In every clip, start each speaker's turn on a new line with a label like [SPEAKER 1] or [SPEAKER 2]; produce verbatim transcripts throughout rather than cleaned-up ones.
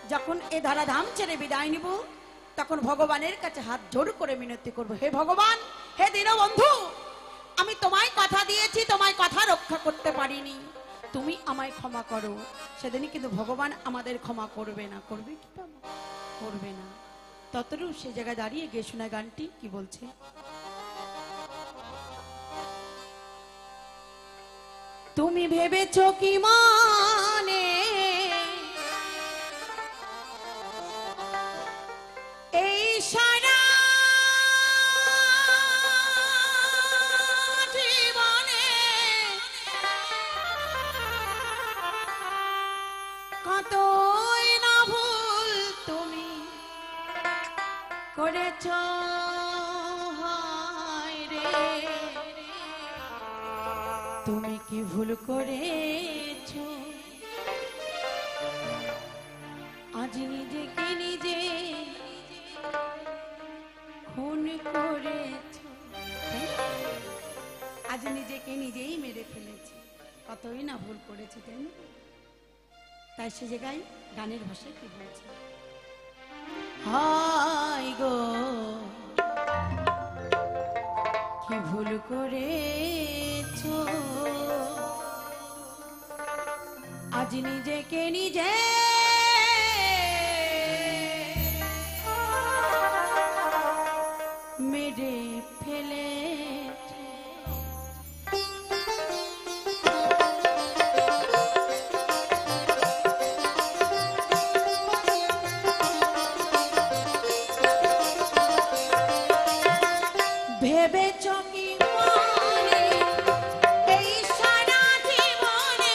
[SPEAKER 1] যখন এ ধরাধাম ছেড়ে বিদায় নিব তখন ভগবানের কাছে হাত জোড় করে মিনতি করব, হে ভগবান, হে দীনবন্ধু, আমি তোমায় কথা দিয়েছি, তোমায় কথা রক্ষা করতে পারিনি, তুমি আমায় ক্ষমা করো। সেদিনই কিন্তু ভগবান আমাদের ক্ষমা করবে না। করবে কি বাবা? করবে না। ততরূপ সে জায়গায় দাঁড়িয়ে গিয়ে শোনা গানটি কি বলছে। তুমি ভেবেছো কি মানে এই সারা জীবনে কতই না ভুল তুমি করেছো হায় রে, তুমি কি ভুল করেছো আজ নিজেকে নিজে খুন করেছো, আজ নিজেকে নিজেই মেরে ফেলেছি, কতই না ভুল করেছে, তাই না? তাই সে জায়গায় গানের ভাষায় কি বলছে, হায় গো কি ভুল করেছো আজ নিজেকে নিজে মেরে ফেলে। ভেবেছো কি মানে এই সারা জীবনে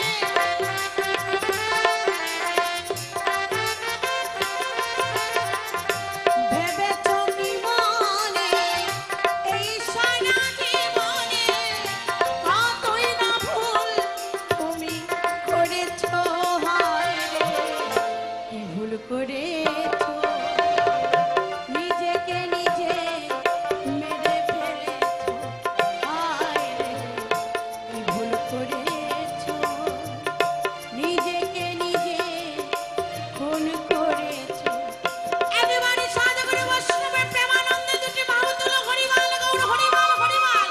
[SPEAKER 1] ভেবেছো কি মানে এই সারা জীবনে কতই না ভুল তুমি করেছো হায় রে, কি ভুল করেছো নিজেকে নিজে মেরে ফেলেছো, হায় রে কি ভুল করেছো নিজেকে নিজে খুন করেছো। একেবারে সাধুগুরু বৈষ্ণবের প্রেমানন্দে দুটি বাহু তুলো, হরিমাল গৌর হরিমাল হরিমাল।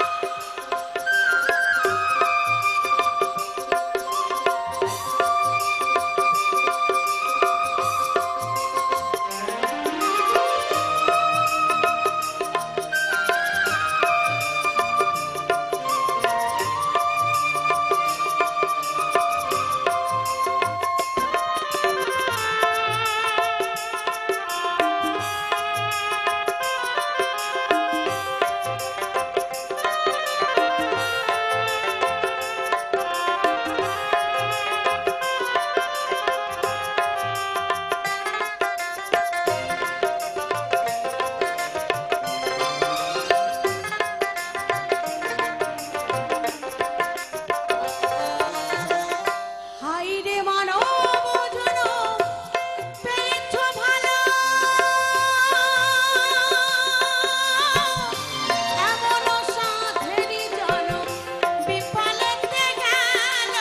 [SPEAKER 1] হায় রে মানব জনম পেয়েছো ভালো, এমন সাধেরই জনম বিফলেতে গেল।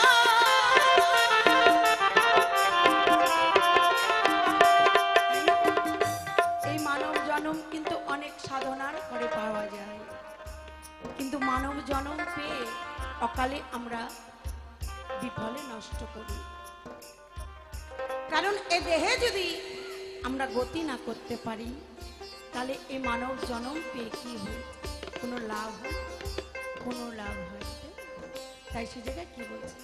[SPEAKER 1] এই মানব জনম কিন্তু অনেক সাধনার পরে পাওয়া যায়, কিন্তু মানব জনম পেয়ে অকালে আমরা বিফলে নষ্ট করি। কারণ এ দেহে যদি আমরা গতি না করতে পারি তাহলে এই মানব জনম পেয়ে কি হয়, কোনো লাভ হয়, কোনো লাভ হয়। তাই সে জায়গায় কি বলছে,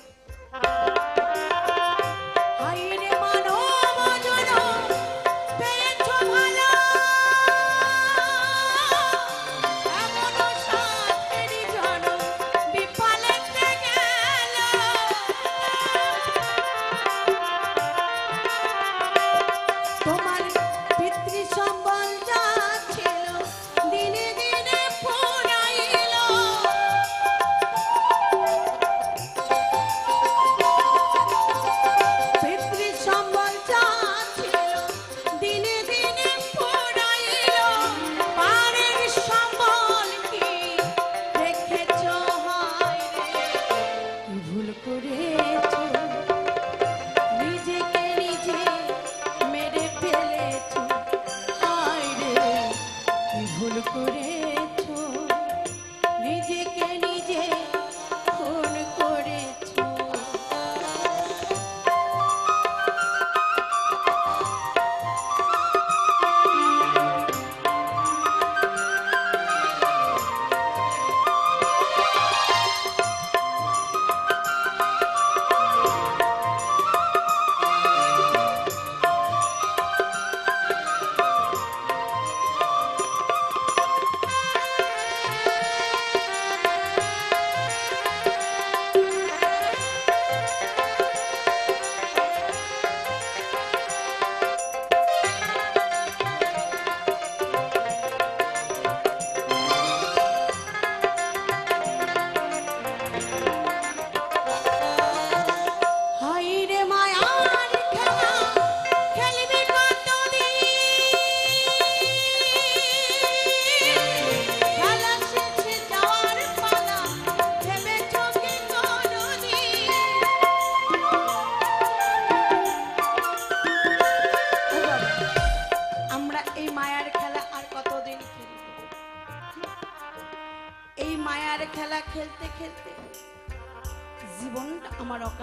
[SPEAKER 1] হায় রে মানব জনম পেয়েছো ভালো, এমন সাধেরই জনম বিফলেতে গেল। তোমার পিতৃ সম্বল যা ছিল দিনে দিনে ফুরাইল,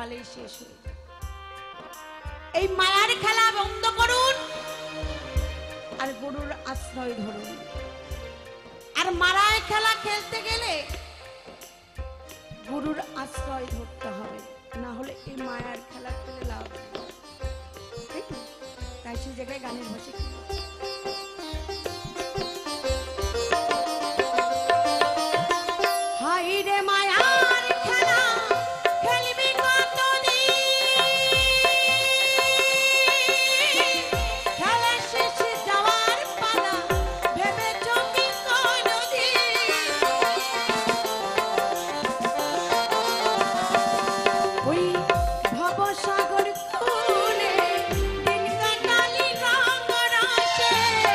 [SPEAKER 1] কালে শেষ হয়ে যায়। এই মায়ার খেলা বন্ধ করুন আর গুরুর আশ্রয় ধরুন। আর মারায় খেলা খেলতে গেলে গুরুর আশ্রয় ধরতে হবে, না হলে এই মায়ার খেলা খেলে লাভ নেই। তাই সেই জায়গায় গানের ভাষা কি হাই রে মায়ার খেলা খেলবি কতদিন, খেলা শেষে যাওয়ার পালা ভেবেছ কি কোনদিন? ওই ভবসাগর খুলে দিন কাটালি রঙ রসে,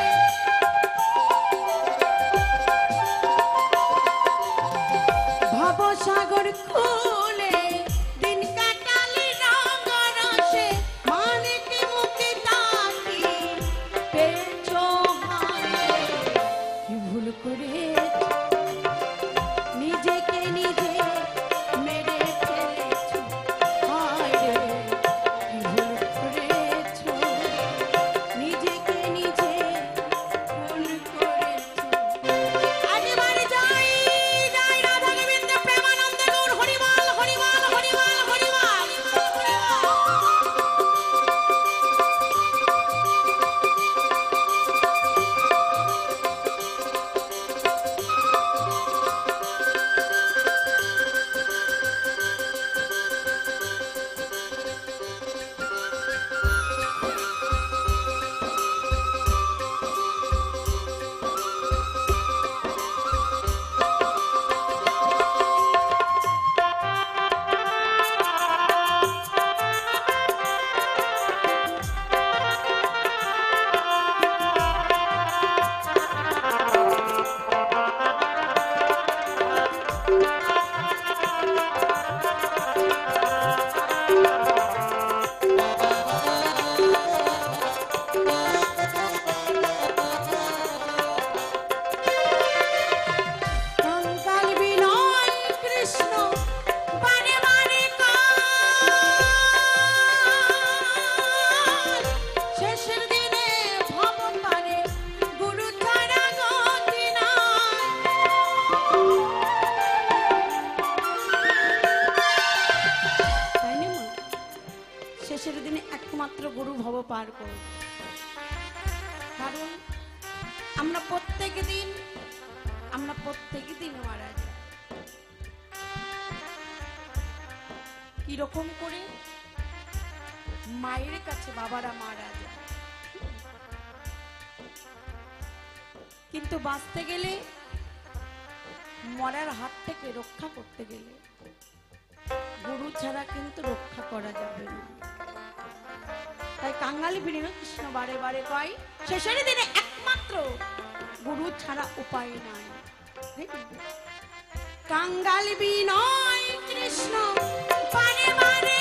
[SPEAKER 1] ভবসাগর খুলে দিন কাটালি রঙ রসে, মানিকে মুখে তাকি পেয়েছো হায়। কি ভুল করে নিজেকে নিজে মেরে ফেলেছো, হায় রে কি ভুল করেছো, নিজেকে নিজে ভুল করেছো। আজবার যাই যাই রাধা গোবিন্দ প্রেমানন্দ গৌর হরিবল হরিবল হরিবল হরিবল কঙ্কাল বিনয় কৃষ্ণ বারে বারে কাল, শেষের দিনে ভব পারে গুরু ছাড়া গতি নাই। তাই না মা? শেষের দিনে একমাত্র গুরু ভব পার করো। কারণ আমরা প্রত্যেক দিন আমরা প্রত্যেক দিন মারা যাই। কিরকম করে? মায়ের কাছে বাবারা মারা যায়, কিন্তু বাঁচতে গেলে মরার হাত থেকে রক্ষা করতে গেলে গুরু ছাড়া কিন্তু রক্ষা করা যাবে না। তাই কাঙ্গালি বিনয় কৃষ্ণ বারে বারে কয় শেষের দিনে একমাত্র গুরু ছাড়া উপায় নাই। কাঙ্গাল বিনয় কৃষ্ণ বারে বারে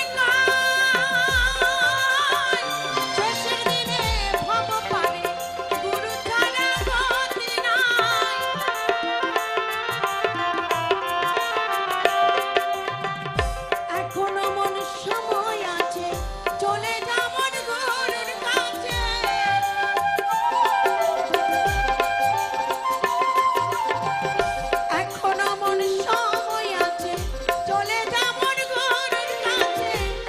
[SPEAKER 1] কয়, শেষের দিনে ভব পারে গুরু ছাড়া গতি নাই। এখনো মন সময় আছে, চলে যাবার গুরুর কাছে। এখনো মন সময় আছে, চলে যাবার গুরুর কাছে।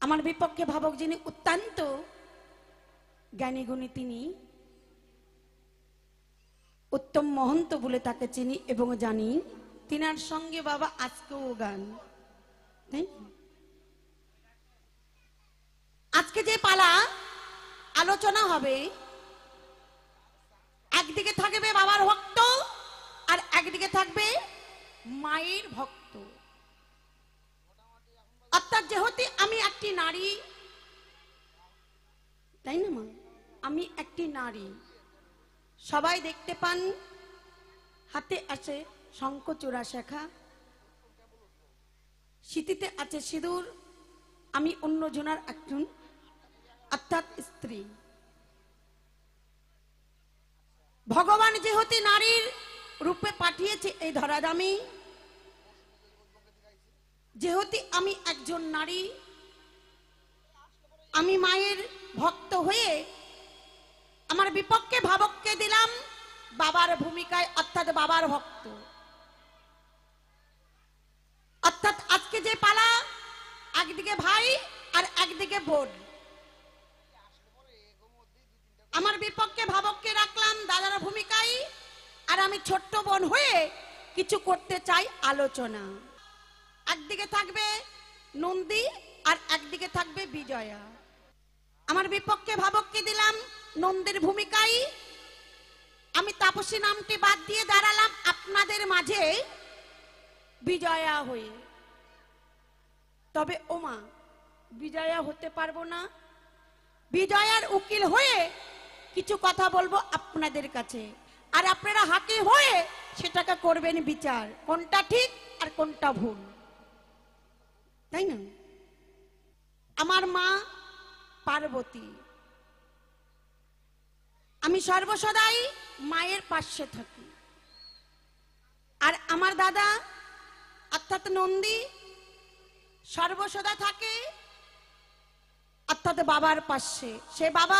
[SPEAKER 1] আমার বিপক্ষে ভাবক যিনি অত্যন্ত জ্ঞানী গুণী, তিনি উত্তম মহন্ত বলে তাকে চিনি এবং জানি। তিনার সঙ্গে বাবা আজকেও গান। আজকে যে পালা আলোচনা হবে, একদিকে থাকবে বাবার ভক্ত আর একদিকে থাকবে মায়ের ভক্ত। অর্থাৎ যেহেতু আমি একটি নারী, তাই না মা, আমি একটি নারী, সবাই দেখতে পান হাতে আছে শঙ্খচূড়া শেখা, স্মৃতিতে আছে সিঁদুর, আমি অন্য জনার একজন অর্থাৎ স্ত্রী। ভগবান যেহেতু নারীর রূপে পাঠিয়েছে এই ধরাধামে, যেহেতু আমি একজন নারী, আমি মায়ের ভক্ত হয়ে আমার বিপক্ষে ভাবককে দিলাম বাবার ভূমিকায়, অর্থাৎ বাবার ভক্ত। অর্থাৎ আজকে যে পালা, একদিকে ভাই আর একদিকে বোন, আমার বিপক্ষে ভাবককে রাখলাম দাদার ভূমিকায়, আর আমি ছোট্ট বোন হয়ে কিছু করতে চাই আলোচনা। একদিকে থাকবে নন্দী আর একদিকে থাকবে বিজয়া। আমার বিপক্ষে ভাবককে দিলাম নন্দীর ভূমিকায়, আমি তাপসী নামটি বাদ দিয়ে দাঁড়ালাম আপনাদের মাঝে বিজয়া হয়ে। তবে ওমা, বিজয়া হতে পারবো না, বিজয়ার উকিল হয়ে কিছু কথা বলবো আপনাদের কাছে, আর আপনারা হাকিম হয়ে সেটাকে করবেন বিচার, কোনটা ঠিক আর কোনটা ভুল, তাই না? আমার মা পার্বতী, আমি সর্বসদাই মায়ের পাশে থাকি। আর আমার দাদা অর্থাৎ নন্দী সর্বসদা থাকে অর্থাৎ বাবার পাশে। সে বাবা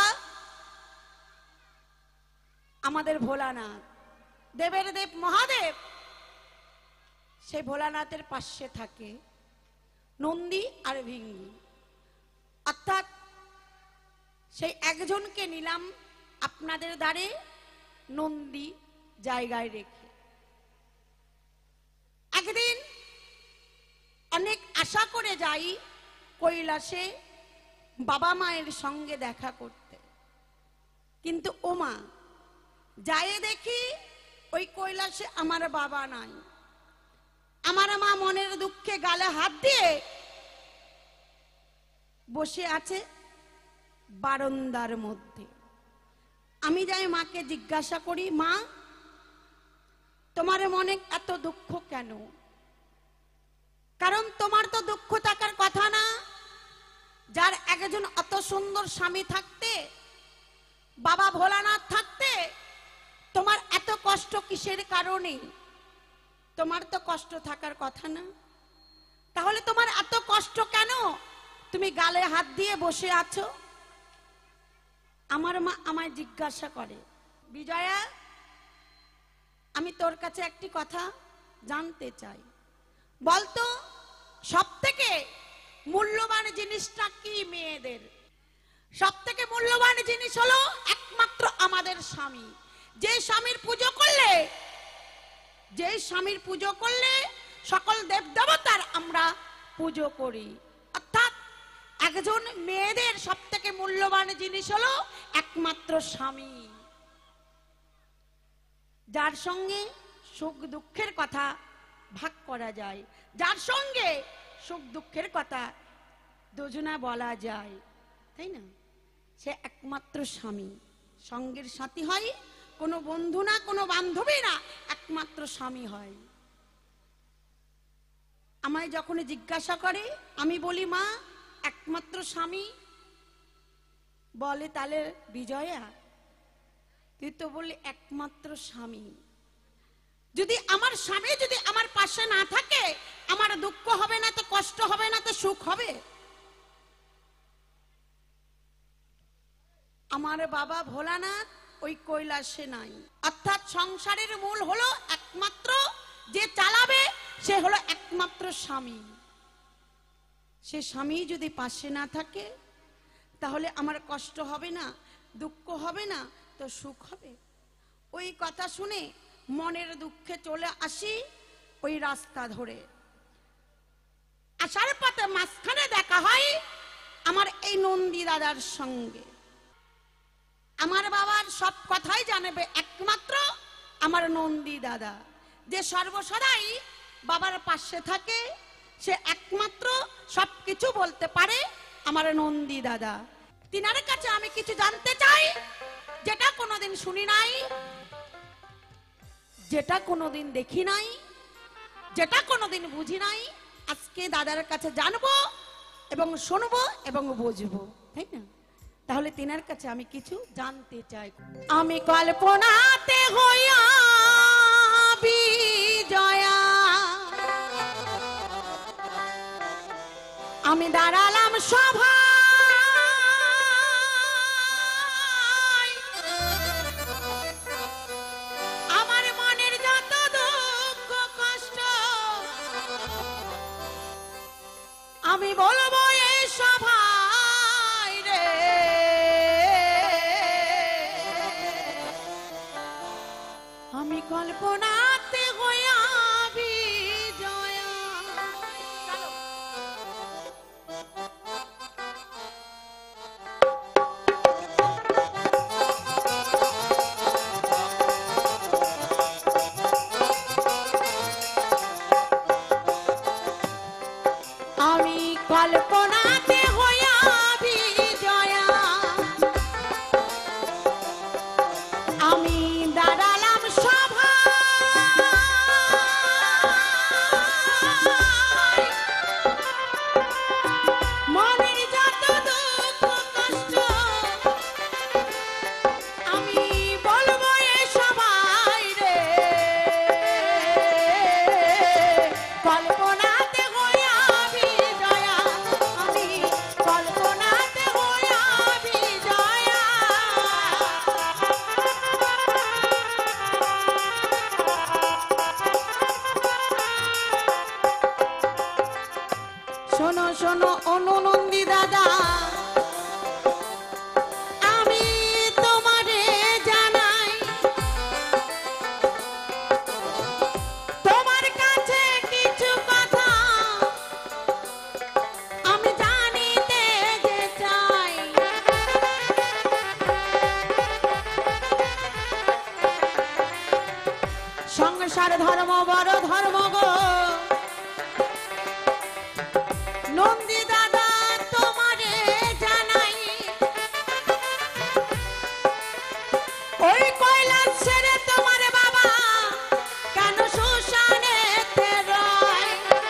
[SPEAKER 1] আমাদের ভোলানাথ, দেবের দেব মহাদেব, সে ভোলানাথের পাশে থাকে নন্দী আর ভিঙ্গি। অর্থাৎ সেই একজনকে নিলাম আপনাদের দ্বারে নন্দী জায়গায় রেখে। একদিন অনেক আশা করে যাই কৈলাসে বাবা মায়ের সঙ্গে দেখা করতে, কিন্তু ওমা যায় দেখি ওই কৈলাসে আমার বাবা নাই। আমার মা মনের দুঃখে গালে হাত দিয়ে বসে আছে বারান্দার মধ্যে। আমি যাই মাকে জিজ্ঞাসা করি, মা তোমার মনে এত দুঃখ কেন? কারণ তোমার তো দুঃখ থাকার কথা না, যার একজন অত সুন্দর স্বামী থাকতে, বাবা ভোলানাথ থাকতে, তোমার এত কষ্ট কিসের কারণে? তোমার তো কষ্ট থাকার কথা না, তাহলে তোমার এত কষ্ট কেন? তুমি গালে হাত দিয়ে বসে আছো। আমার মা আমায় জিজ্ঞাসা করে, বিজয়া আমি তোর কাছে একটি কথা জানতে চাই, বলতো সব থেকে মূল্যবান জিনিসটা কি মেয়েদের? সব থেকে মূল্যবান জিনিস হলো একমাত্র আমাদের স্বামী। যে স্বামীর পুজো করলে, যে স্বামীর পুজো করলে সকল দেব দেবতার আমরা পুজো করি। অর্থাৎ একজন মেয়েদের সব থেকে মূল্যবান জিনিস হলো একমাত্র স্বামী, যার সঙ্গে সুখ দুঃখের কথা ভাগ করা যায়, যার সঙ্গে সুখ দুঃখের কথা দুজনা বলা যায়, তাই না? সে একমাত্র স্বামী। সঙ্গের সাথী হয় কোনো বন্ধু না, কোনো বান্ধবী না, একমাত্র স্বামী হয়। আমায় যখন জিজ্ঞাসা করে আমি বলি, মা একমাত্র স্বামী, বলে তাহলে বিজয়া তুই তো বললি একমাত্র স্বামী। যদি আমার স্বামী যদি আমার পাশে না থাকে, আমার দুঃখ হবে না, তো কষ্ট হবে না, তো সুখ হবে? আমার বাবা ভোলানাথ ওই কৈলাসে নাই। অর্থাৎ সংসারের মূল হলো একমাত্র যে চালাবে, সে হলো একমাত্র স্বামী। সে স্বামী যদি পাশে না থাকে তাহলে আমার কষ্ট হবে না, দুঃখ হবে না, তো সুখ হবে। ওই কথা শুনে মনের দুঃখে চলে আসি ওই রাস্তা ধরে। আসার পথে মাঝখানে দেখা হয় আমার এই নন্দী দাদার সঙ্গে। আমার বাবার সব কথাই জানবে একমাত্র আমার নন্দী দাদা, যে সর্বসদাই বাবার পাশে থাকে, সে একমাত্র সবকিছু বলতে পারে আমার নন্দী দাদা। তিনার কাছে আমি কিছু জানতে চাই যেটা কোনোদিন শুনি নাই, যেটা কোনোদিন দেখি নাই, যেটা কোনোদিন বুঝি নাই। আজকে দাদার কাছে জানবো এবং শুনবো এবং বুঝবো, তাই না? তাহলে তিনার কাছে আমি কিছু জানতে চাই। আমি কল্পনাতে হইয়া বিজয়া, আমি দাঁড়ালাম সভা, আমার মনের যত দুঃখ কষ্ট আমি বলবো এই সভায় রে। আমি কল্পনাতে হইয়া বিজয়া। আমি কল্পনাতে হইয়া বিজয়া, আমি দাঁড়ালাম সভা, মনের যত দুঃখ কষ্ট আমি বলবো এ সবাই রে। কল্পনাতে হইয়া বিজয়া, আমি কল্পনাতে হইয়া বিজয়া। শোনো শোনো অনুনন্দী দাদা, আমি তোমারে জানাই, তোমার কাছে কিছু কথা আমি জানিতে যে চাই। সংসার ধর্ম বড় ধর্ম গো নন্দী দাদা, তোমারে জানাই, ওই কৈলাস ছেড়ে তোমার বাবা কেন শ্মশানেতে রয়।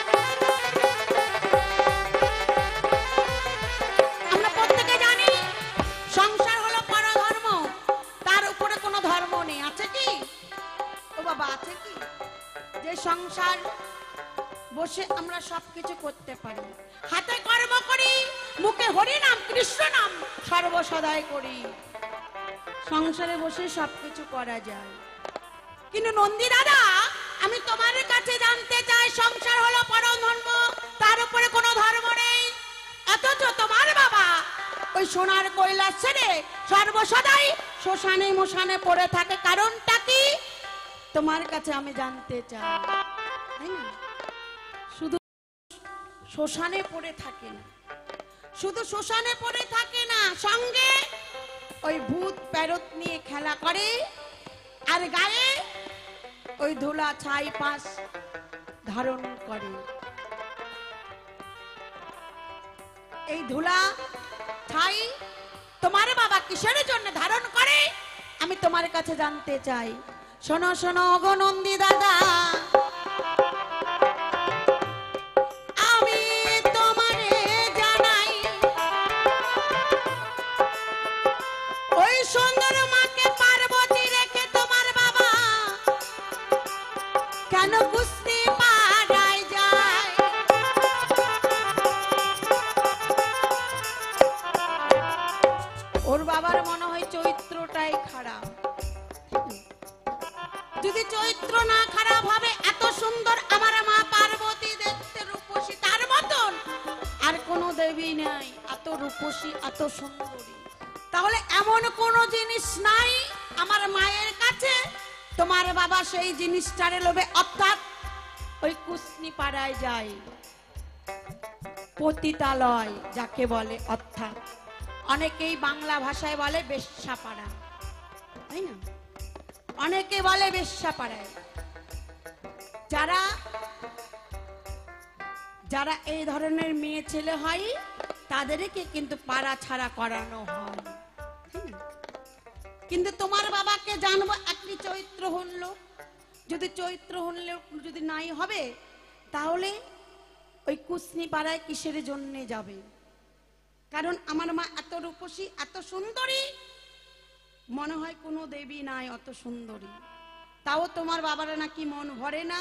[SPEAKER 1] আমরা প্রত্যেকে জানি সংসার হলো পরধর্ম, তার উপরে কোনো ধর্ম নেই। আছে কি ও বাবা, আছে কি যে সংসার বসে আমরা সবকিছু করতে পারি? হাতে কর্ম করি, মুখে হরি নাম কৃষ্ণ নাম সর্বসদাই করি, সংসারে বসে সবকিছু করা যায়। কিন্তু নন্দী দাদা, আমি তোমার কাছে জানতে চাই, সংসার হলো পরম ধর্ম, তার উপরে কোনো ধর্ম নেই, অথচ তোমার বাবা ওই সোনার কৈলাস ছেড়ে সর্বসদাই শ্মশানে মশানে পড়ে থাকে। কারণটা কি তোমার কাছে আমি জানতে চাই, তাই না? শুধু শ্মশানে পড়ে থাকে না, শুধু শ্মশানে পড়ে থাকে না, সঙ্গে ওই ভূত প্যারত নিয়ে খেলা করে, আর গায়ে ওই ধুলা ছাই পাশ ধারণ করে। এই ধুলা ছাই তোমার বাবা কিসের জন্য ধারণ করে আমি তোমার কাছে জানতে চাই। শোনো শোনো গো নন্দী দাদা, আমি তোমারে জানাই, ওই সুন্দর মাকে পার্বতী রেখে তোমার বাবা কেন কুস্তি পাড়ায় যায়। ওর বাবার মনে হয় চরিত্রটাই খারাপ। যদি চরিত্র না খারাপ হবে, এত সুন্দর আমার মা পার্বতী দেখতে রূপসী, তার মতন আর কোন এত রূপসী এত সুন্দরী, তাহলে এমন কোন জিনিস নাই আমার মায়ের কাছে তোমার বাবা সেই জিনিসটারে লোভে অর্থাৎ ওই কুসনি পাড়ায় যায়, পতিতালয় যাকে বলে, অর্থাৎ অনেকেই বাংলা ভাষায় বলে বেশ্যাপাড়া, তাই না? অনেকে বলে বেশ্যাপাড়ায়। যারা যারা এই ধরনের মেয়ে ছেলে হয় তাদেরকে কিন্তু পাড়া ছাড়া করানো হয়। কিন্তু তোমার বাবাকে জানবো একটি চরিত্রহীন লোক, যদি চরিত্রহীন লোক যদি নাই হবে তাহলে ওই কুসনি পাড়ায় কিসের জন্যে যাবে? কারণ আমার মা এত রূপসী এত সুন্দরী, মনে হয় কোনো দেবী নাই অত সুন্দরী, তাও তোমার বাবার নাকি মন ভরে না,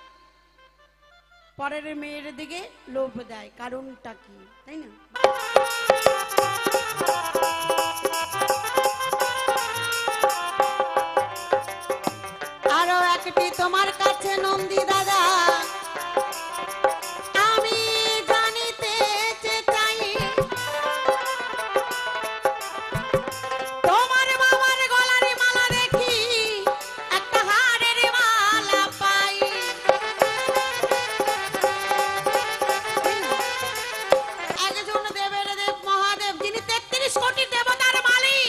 [SPEAKER 1] পরের মেয়ের দিকে লোভ দেয়। কারণটা কি, তাই না? আরো একটি তোমার কাছে নন্দী দাদা আমি জানিতে চাই, তোমার বাবার গলার মালা দেখি একটা হাড়ের মালা পাই, একজন দেবের দেব মহাদেব যিনি তেত্রিশ কোটি দেবতার মালিক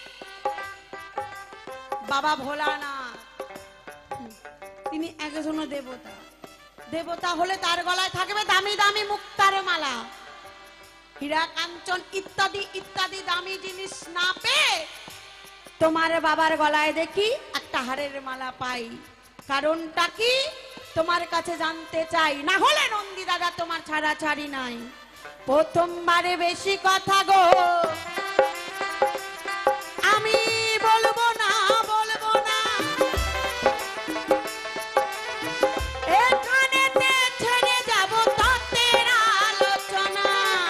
[SPEAKER 1] বাবা ভোলানাথ, তিনি একজন দেবতা। দেবতা হলে তার গলায় থাকবে দামি দামি মুক্তার মালা, হীরা কাঞ্চন ইত্যাদি ইত্যাদি দামি জিনিস না পেয়ে তোমার বাবার গলায় দেখি একটা হাড়ের মালা পাই। কারণটা কি তোমার কাছে জানতে চাই, না হলে নন্দী দাদা তোমার ছাড়া ছাড়ি নাই। প্রথমবারে বেশি কথা গো আমি বলবো না, বলবো না, এখানেতে ছেড়ে যাব তত্ত্বের আলোচনা।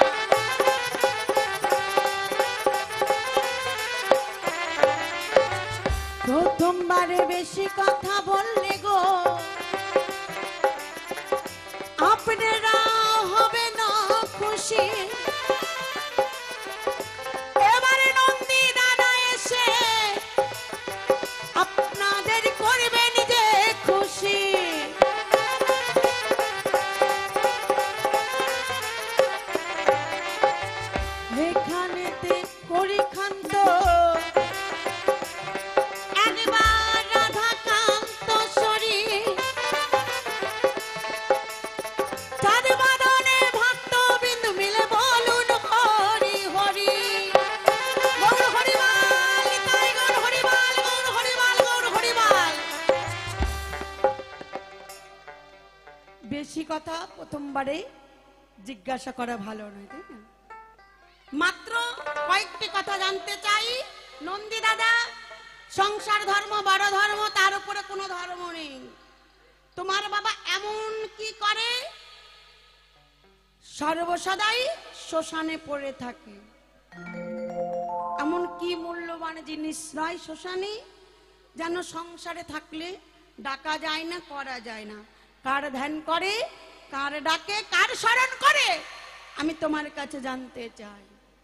[SPEAKER 1] প্রথমবারে বেশি কথা বললে গো আপনারা হবে না খুশি, এবারে নন্দী দাদা এসে আপনাদের করবে নিজে খুশি। এখানেতে করি খান্ত একবার রাধা কান্ত শরীর, চাঁদ বাদনে ভক্ত বিন্দু মিলে বলুন হরি হরি, গৌর হরিবাল তাই গৌর হরিবাল, গৌর হরিবাল, গৌর হরিবাল। বেশি কথা প্রথমবারে জিজ্ঞাসা করা ভালো নয়, তাই না? মাত্র কয়েকটি কথা জানতে চাই নন্দী দাদা, সংসার ধর্ম বড় ধর্ম, তার উপরে কোনো ধর্ম নেই। তোমার বাবা এমন কি করে সর্বসদাই শ্মশানে পড়ে থাকে, এমন কি মূল্যবান জিনিস নয় শ্মশানে, যেন সংসারে থাকলে ডাকা যায় না, করা যায় না। কার ধ্যান করে, কার ডাকে, কার স্মরণ করে, আমি তোমার কাছে জানতে চাই।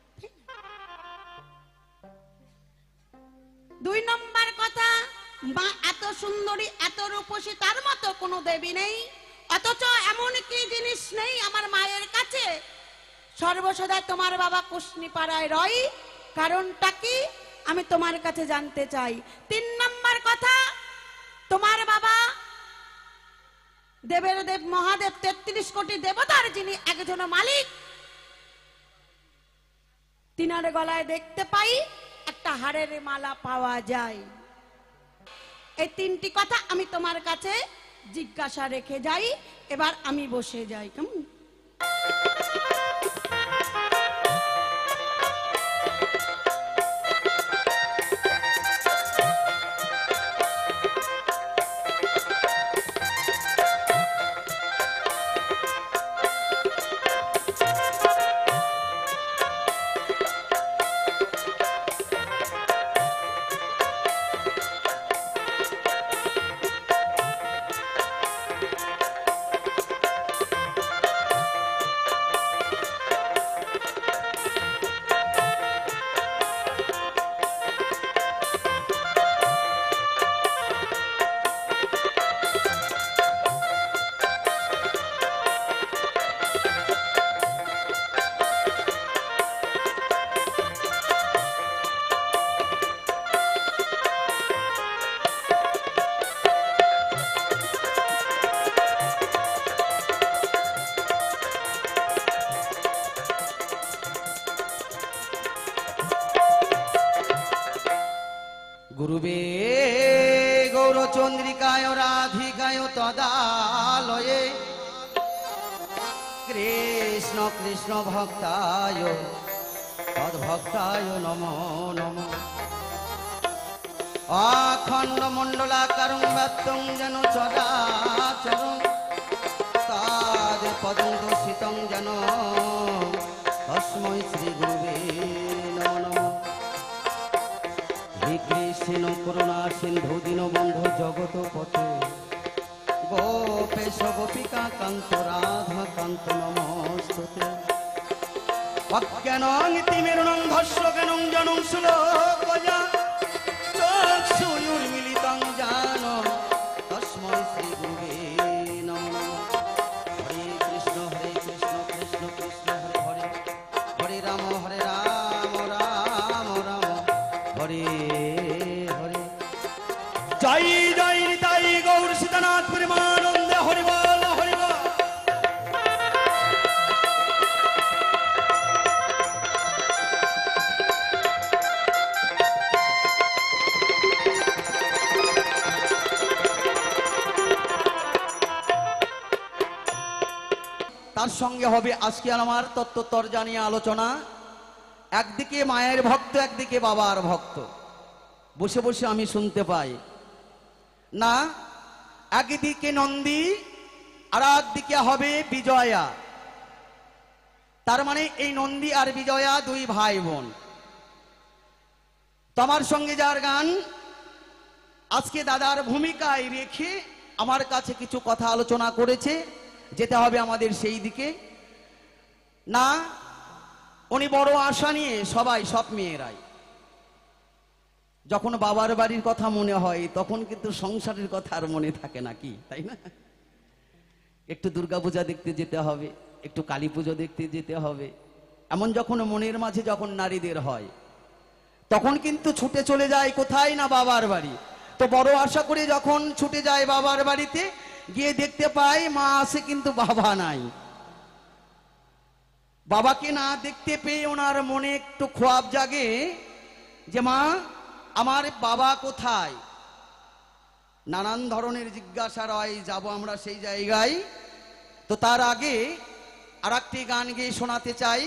[SPEAKER 1] দুই নম্বর কথা, মা এত সুন্দরী এত রূপসী, তার মতো কোনো দেবী নেই, অথচ এমন কি জিনিস নেই আমার মায়ের কাছে সর্বসদা তোমার বাবা কুসনি পাড়ায় রয়। কারণটা কি আমি তোমার কাছে জানতে চাই। তিন নম্বর কথা, তোমার বাবা দেবের দেব মহাদেব তেত্রিশ কোটি দেবতার যিনি একজন মালিক, তিনার গলায় দেখতে পাই একটা হাড়ের মালা পাওয়া যায়। এই তিনটি কথা আমি তোমার কাছে জিজ্ঞাসা রেখে যাই, এবার আমি বসে যাই, কেমন?
[SPEAKER 2] গুরুবে গৌরচন্দ্রিকায় রাধিকায় তদালয়ে কৃষ্ণ কৃষ্ণ ভক্তায় তদ্ভক্তায় নমো নমো। অখণ্ড মণ্ডলাকারং ব্যক্তং যেন চরাচরং তাদ পদং দর্শিতং যেন তস্मै শ্রী গুরুবে নমো নমো। হে কৃষ্ণ করুণা সিন্ধু দীনবন্ধু জগত পথে গোপেশ গোপিকা কান্ত রাধা কান্ত নমস্তুতে। অজ্ঞানং তিমিরুণং ধস্য জ্ঞানং জনং শ্লোকজা চক্ষুর্মিলিতং জান তস্मै শ্রী গুরুবে নমো নমঃ। হরে কৃষ্ণ হরে কৃষ্ণ কৃষ্ণ কৃষ্ণ হরে হরে, হরে রাম হরে রাম রাম রাম হরে হরে। জয় জয় নিতাই গৌর সীতানাথ প্রেমানন্দে হরি বল হরি বল। তার সঙ্গে হবে আজকে আমার তত্ত্বতর জানিয়ে আলোচনা। একদিকে মায়ের ভক্ত, একদিকে বাবার ভক্ত। বসে বসে আমি শুনতে পাই না, একদিকে নন্দী আর একদিকে হবে বিজয়া। তার মানে এই নন্দী আর বিজয়া দুই ভাই বোন। তোমার সঙ্গে যার গান আজকে দাদার ভূমিকায় রেখে আমার কাছে কিছু কথা আলোচনা করেছে, যেতে হবে আমাদের সেই দিকে না। উনি বড় আশা নিয়ে সবাই, সব মেয়েরাই যখন বাবার বাড়ির কথা মনে হয় তখন কিন্তু সংসারের কথা আর মনে থাকে না, কি তাই না? একটু দুর্গাপূজা দেখতে যেতে হবে, একটু কালী পুজো দেখতে যেতে হবে, এমন যখন মনের মাঝে যখন নারীদের হয় তখন কিন্তু ছুটে চলে যায় কোথায় না বাবার বাড়ি। তো বড় আশা করে যখন ছুটে যায় বাবার বাড়িতে, গিয়ে দেখতে পায় মা আছে কিন্তু বাবা নাই। বাবাকে না দেখতে পেয়ে ওনার মনে একটু খোয়াব জাগে যে মা আমার বাবা কোথায়। নানান ধরনের জিজ্ঞাসা রয়, যাব আমরা সেই জায়গায়। তো তার আগে আর একটি গান গেয়ে শোনাতে চাই,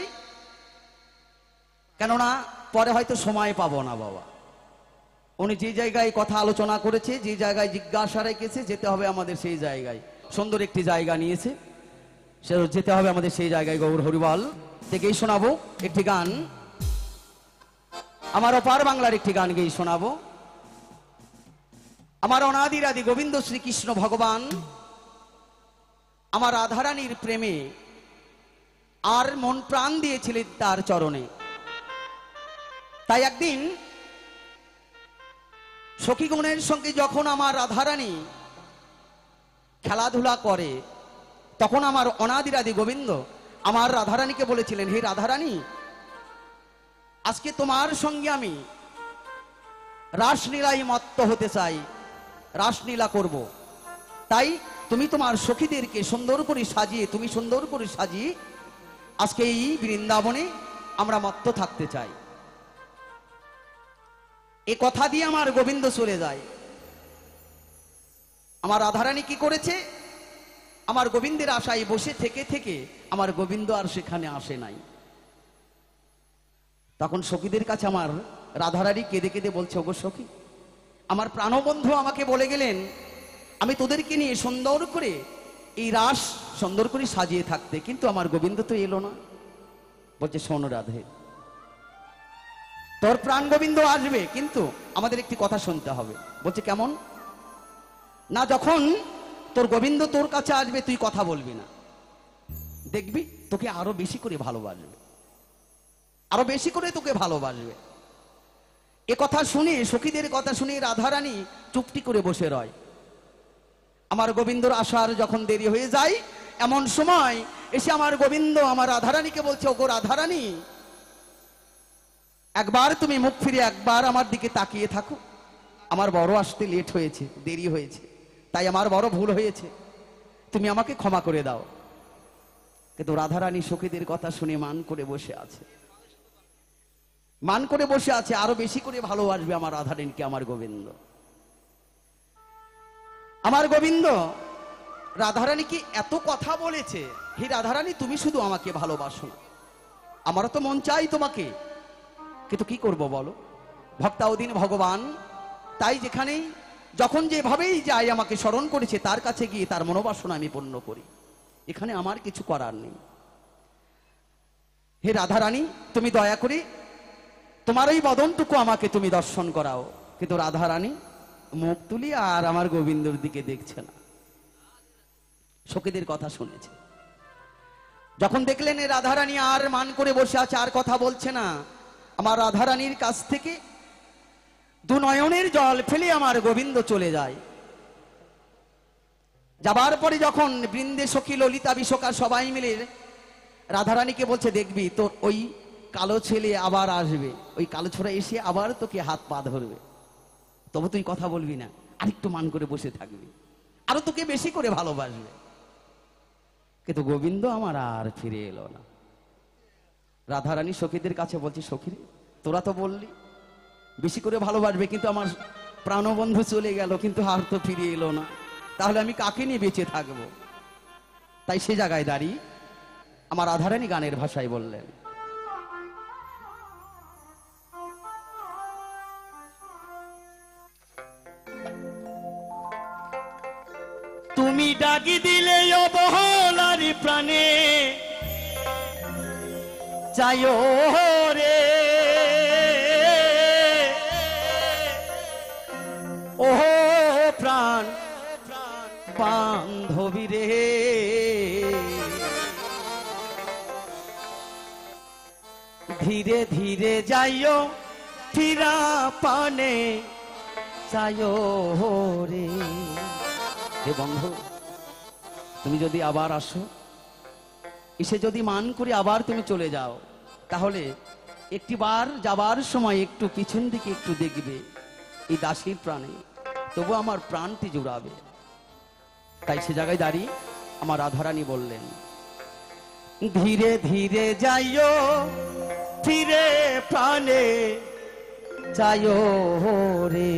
[SPEAKER 2] কেননা পরে হয়তো সময় পাবো না। বাবা উনি যে জায়গায় কথা আলোচনা করেছে, যে জায়গায় জিজ্ঞাসা রেখেছে, যেতে হবে আমাদের সেই জায়গায়। সুন্দর একটি জায়গা নিয়েছে, সে যেতে হবে আমাদের সেই জায়গায়। গৌর হরিবল থেকেই শোনাবো একটি গান, আমার অপার বাংলার একটি গান গেয়ে শোনাবো। আমার অনাদির আদি গোবিন্দ শ্রীকৃষ্ণ ভগবান আমার রাধারানীর প্রেমে আর মন প্রাণ দিয়েছিলেন তার চরণে। তাই একদিন সখীগণের সঙ্গে যখন আমার রাধারানী খেলাধুলা করে, তখন আমার অনাদির আদি গোবিন্দ আমার রাধারানীকে বলেছিলেন, হে রাধারানী, আজকে তোমার সঙ্গে আমি রাসলীলায় মত্ত হতে চাই, রাসলীলা করব। তাই তুমি তোমার সখীদেরকে সুন্দর করে সাজিয়ে, তুমি সুন্দর করে সাজিয়ে আজকে এই বৃন্দাবনে আমরা মত্ত থাকতে চাই। এ কথা দিয়ে আমার গোবিন্দ চলে যায়। আমার রাধারানী কি করেছে, আমার গোবিন্দের আশায় বসে থেকে থেকে আমার গোবিন্দ আর সেখানে আসে নাই। তখন সখীদের কাছে আমার রাধারানী কেঁদে কেঁদে বলছে, ওগো সখী, আমার প্রাণবন্ধু আমাকে বলে গেলেন আমি তোদেরকে নিয়ে সুন্দর করে এই রাস সুন্দর করে সাজিয়ে থাকতে, কিন্তু আমার গোবিন্দ তো এলো না। বলছে, শোনো রাধে, তোর প্রাণ গোবিন্দ আসবে, কিন্তু আমাদের একটি কথা শুনতে হবে। বলছে, কেমন? না, যখন তোর গোবিন্দ তোর কাছে আসবে তুই কথা বলবি না, দেখবি তোকে আরো বেশি করে ভালোবাসবে, আরো বেশি করে তোকে ভালোবাসবে। এ কথা শুনে, সখীদের কথা শুনে রাধারানী চুপটি করে বসে রয়। আমার গোবিন্দর আসার যখন দেরি হয়ে যায়, এমন সময় এসে আমার গোবিন্দ আমার রাধারানীকে বলছে, ওগো রাধারানী, একবার তুমি মুখ ফিরে একবার আমার দিকে তাকিয়ে থাকো। আমার বড় আসতে লেট হয়েছে, দেরি হয়েছে, তাই আমার বড় ভুল হয়েছে, তুমি আমাকে ক্ষমা করে দাও। কিন্তু রাধারানী সখীদের কথা শুনে মান করে বসে আছে। মান করে বসে আছে, আরো বেশি করে ভালোবাসবে আমার রাধারানীকে আমার গোবিন্দ। আমার গোবিন্দ রাধারানীকে এত কথা বলেছে, হে রাধারানী তুমি শুধু আমাকে ভালোবাসো না, আমারও তো মন চাই তোমাকে, কিন্তু কি করব বলো, ভক্তাউদিন ভগবান, তাই যেখানেই যখন যেভাবেই যাই আমাকে স্মরণ করেছে, তার কাছে গিয়ে তার মনোবাসনা আমি পূর্ণ করি, এখানে আমার কিছু করার নেই। হে রাধারানী তুমি দয়া করে তোমার ওই বদনটুকু আমাকে তুমি দর্শন করাও। কিন্তু রাধারানী মুখ তুলি আর আমার গোবিন্দর দিকে দেখছে না, সখীদের কথা শুনেছে। যখন দেখলেন এ রাধারানী আর মান করে বসে আছে, আর কথা বলছে না, আমার রাধারানীর কাছ থেকে দু নয়নের জল ফেলে আমার গোবিন্দ চলে যায়। যাবার পরে যখন বৃন্দে সখী ললিতা বিশোকা সবাই মিলে রাধারানীকে বলছে, দেখবি তোর ওই কালো ছেলে আবার আসবে, ওই কালো ছোড়া এসে আবার তোকে হাত পা ধরবে, তবু তুই কথা বলবি না, আরেকটু মান করে বসে থাকবি, আরো তোকে বেশি করে ভালোবাসবে। কিন্তু গোবিন্দ আমার আর ফিরে এলো না। রাধারানী সখীদের কাছে বলছি, সখী তোরা তো বললি বেশি করে ভালোবাসবে, কিন্তু আমার প্রাণবন্ধু চলে গেল, কিন্তু আর তো ফিরে এলো না, তাহলে আমি কাকে নিয়ে বেঁচে থাকবো? তাই সে জায়গায় দাঁড়িয়ে আমার রাধারানী গানের ভাষায় বললেন,
[SPEAKER 3] তুমি ডাকি দিলে অবহেলার প্রাণে চাইও রে, ও প্রাণ
[SPEAKER 2] বান্ধবী রে,
[SPEAKER 3] ধীরে ধীরে যাইও ফিরা পানে চাইও রে।
[SPEAKER 2] হে বন্ধু তুমি যদি আবার আসো, এসে যদি মান করে আবার তুমি চলে যাও, তাহলে একটি বার যাবার সময় একটু পিছন দিকে একটু দেখবে এই দাসীর প্রাণে, তবু আমার প্রাণটি জুড়াবে। তাই সে জায়গায় দাঁড়িয়ে আমার রাধারানী বললেন,
[SPEAKER 3] ধীরে ধীরে যাইও ফিরে প্রাণে চাইও রে।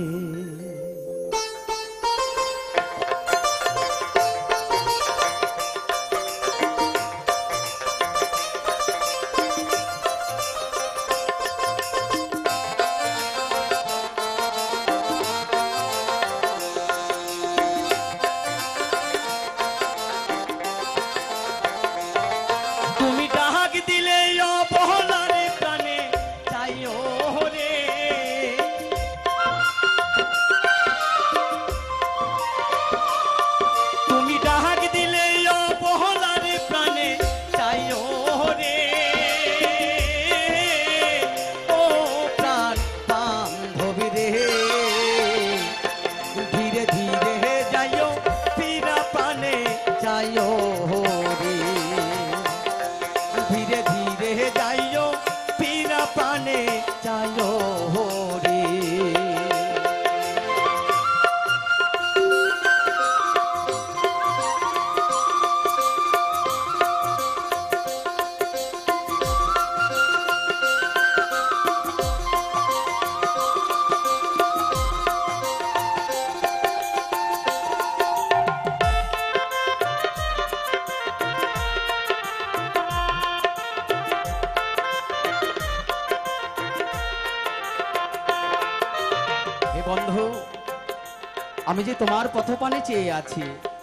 [SPEAKER 2] বন্ধু আমি যে তোমার পথপানে চেয়ে আছি,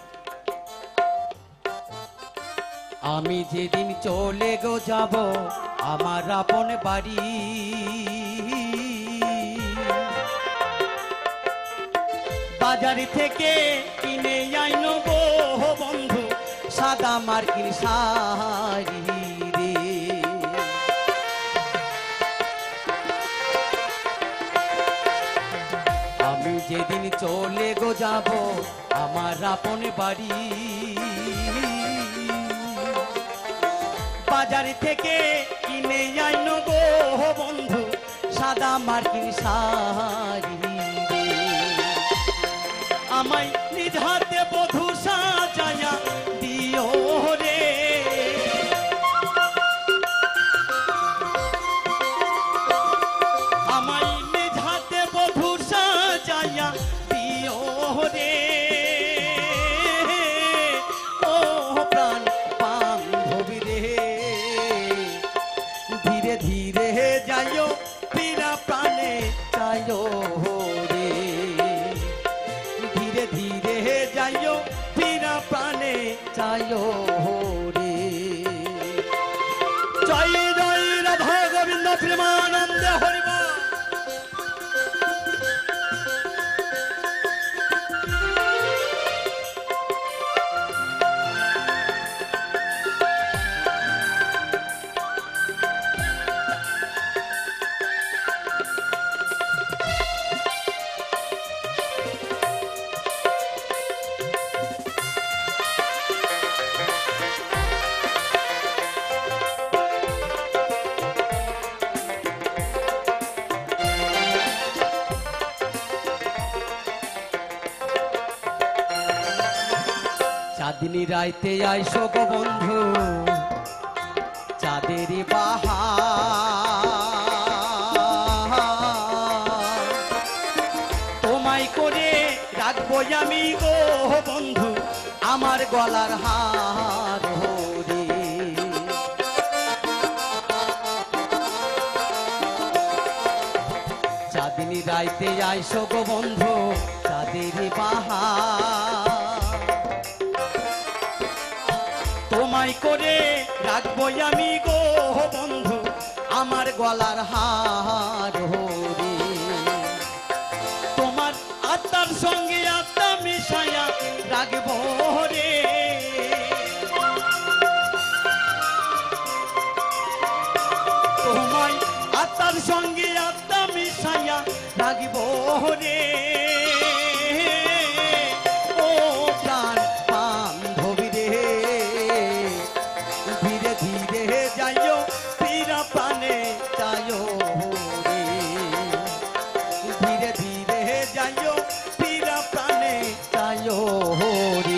[SPEAKER 3] আমি যেদিন চলে গো যাব আমার আপন বাড়ি, বাজার থেকে কিনে আইন গো বন্ধু সাদা মার্কিন শাড়ি রে। আমি যেদিন চলে গো যাব আমার আপন বাড়ি, বাজার থেকে কিনে আইন গো বন্ধু সাদা মার্কিন শাড়ি রে। আমায় নিজ হাতে বধূ সাজায়া দিও রে। চাইও রে ধীরে ধীরে যাইও ফিরা প্রাণে চাইও রে জয় জয় রাধা গোবিন্দ প্রেমানন্দ হরিবা চাঁদনি রাইতে আইসো গো বন্ধু চাঁদের বাহার তোমায় করে রাখবো আমি গো বন্ধু আমার গলার হার রে চাঁদনি রাইতে আইসো গো বন্ধু চাঁদের বাহার তোমায় করে রাখবো আমি গো বন্ধু আমার গলার হার রে তোমার আত্মার সঙ্গে আত্মা মিশায়া রাখবো রে তোমায় আত্মার সঙ্গে আত্মা মিশায়া রাখবো রে ও প্রাণ বান্ধবী রে ধীরে ধীরে যাইও ফিরা প্রাণে চাইও রে ধীরে ধীরে যাইও ফিরা প্রাণে চাইও রে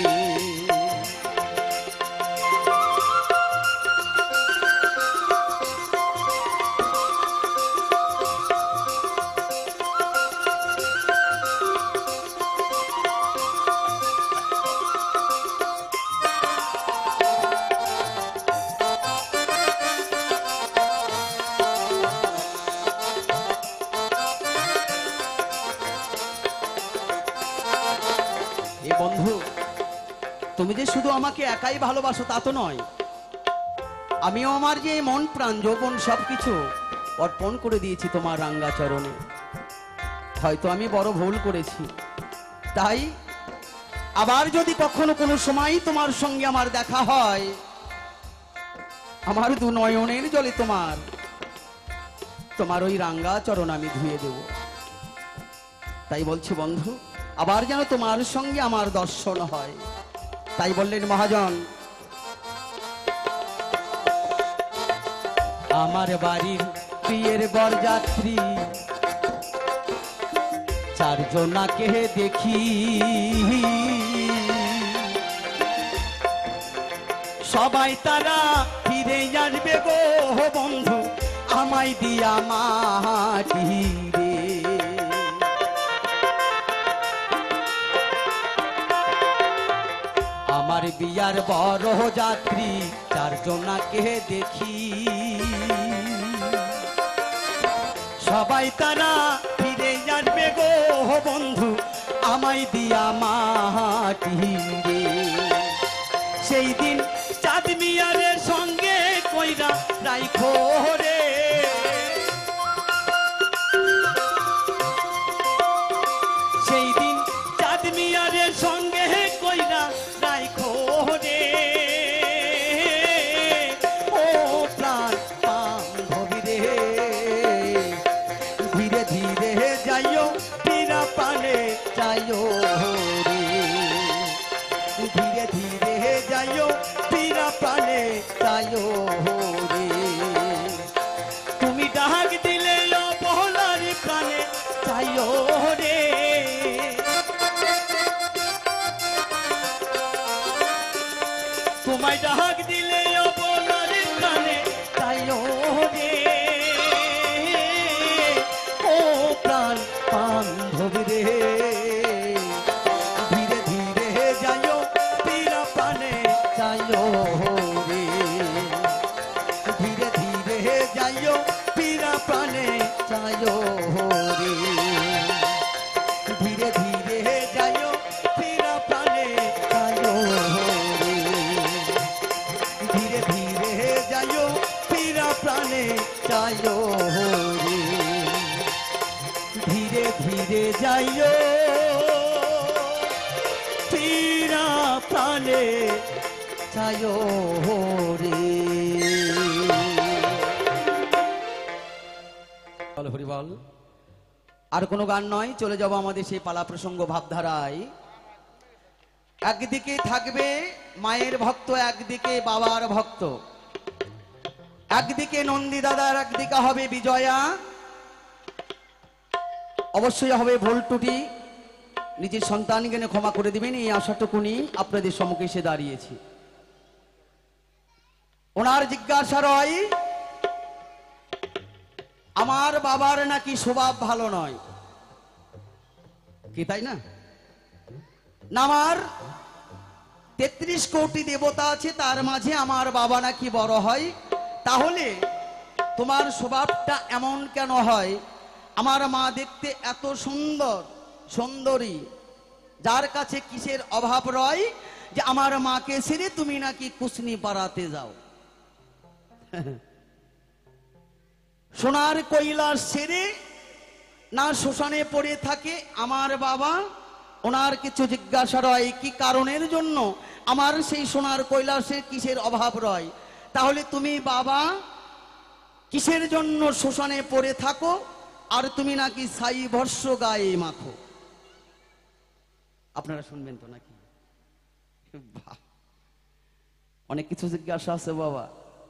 [SPEAKER 3] এ বন্ধু
[SPEAKER 2] তুমি যে শুধু আমাকে একাই ভালোবাসো তা তো নয়, আমিও আমার যে মন প্রাণ যৌবন সবকিছু অর্পণ করে দিয়েছি তোমার রাঙ্গা চরণে। হয়তো আমি বড় ভুল করেছি, তাই আবার যদি কখনো কোনো সময় তোমার সঙ্গে আমার দেখা হয়, আমার দু নয়নের জলে তোমার তোমার ওই রাঙ্গা চরণ আমি ধুয়ে দেব। তাই বলছি বন্ধু, আবার যেন তোমার সঙ্গে আমার দর্শন হয়। তাই বললেন মহাজন,
[SPEAKER 3] আমার বাড়ির বিয়ের বরযাত্রী চারজনাকে দেখি, সবাই তারা ফিরে আসবে গো বন্ধু আমায় দিয়া মাটি রে। আমার বিয়ার বড় যাত্রী চারজনাকে দেখি, সবাই তারা ফিরে আসবে গো বন্ধু আমায় দিয়া মাটি রে। সেই দিন চাঁদ মিয়ারের সঙ্গে কইরা রাইখো রে, সেই দিন চাঁদ মিয়ারের সঙ্গে কইরা রাইখো রে। ও প্রাণ বান্ধবী রে, ধীরে ধীরে যাইও ফিরা পানে যাইও রে, ধীরে ধীরে যাইও ফিরা প্রাণে যাইও রে। তুমি ডাক দিলে অবহেলার প্রাণে যাইও রে, তোমায় ডাক দিলে অবহেলার প্রাণে যাইও রে। ও প্রাণ বান্ধবী রে, ধীরে ধীরে যাইও ফিরা প্রাণে যাইও রে, ধীরে ধীরে যাইও ফিরা প্রাণে যাইও রে।
[SPEAKER 2] যাইও রে, ধীরে ধীরে যাইও, ফিরা প্রাণে যাইও রে। বল হরি বল। আর কোনো গান নয়, চলে যাব আমাদের সেই পালা প্রসঙ্গ ভাবধারায়। একদিকে থাকবে মায়ের ভক্ত, একদিকে বাবার ভক্ত, একদিকে নন্দী দাদার, একদিকে হবে বিজয়া। অবশ্যই হবে ভুল ত্রুটি, নিজের সন্তানকে ক্ষমা করে দিবেন, এই আশাটুকুনি আপনাদের সম্মুখে এসে দাঁড়িয়েছি। ওনার জিজ্ঞাসা রয়, আমার বাবার নাকি স্বভাব ভালো নয়, কি তাই না? না, আমার তেত্রিশ কোটি দেবতা আছে, তার মাঝে আমার বাবা নাকি বড় হয়। তাহলে তোমার স্বভাবটা এমন কেন হয়? আমার মা দেখতে এত সুন্দর সুন্দরী, যার কাছে কিসের অভাব রয় যে আমার মাকে ছেড়ে তুমি নাকি কুসনি পাড়াতে যাও? সোনার কৈলাস ছেড়ে না শ্মশানে পড়ে থাকে আমার বাবা? ওনার কিছু জিজ্ঞাসা রয়, কি কারণের জন্য আমার সেই সোনার কৈলাসের কিসের অভাব রয়? তাহলে তুমি বাবা কিসের জন্য শ্মশানে পড়ে থাকো আর তুমি নাকি ছাই ভস্য গায়ে মাখো? আপনারা শুনবেন তো নাকি? বাহ, অনেক কিছু জিজ্ঞাসা আছে বাবা।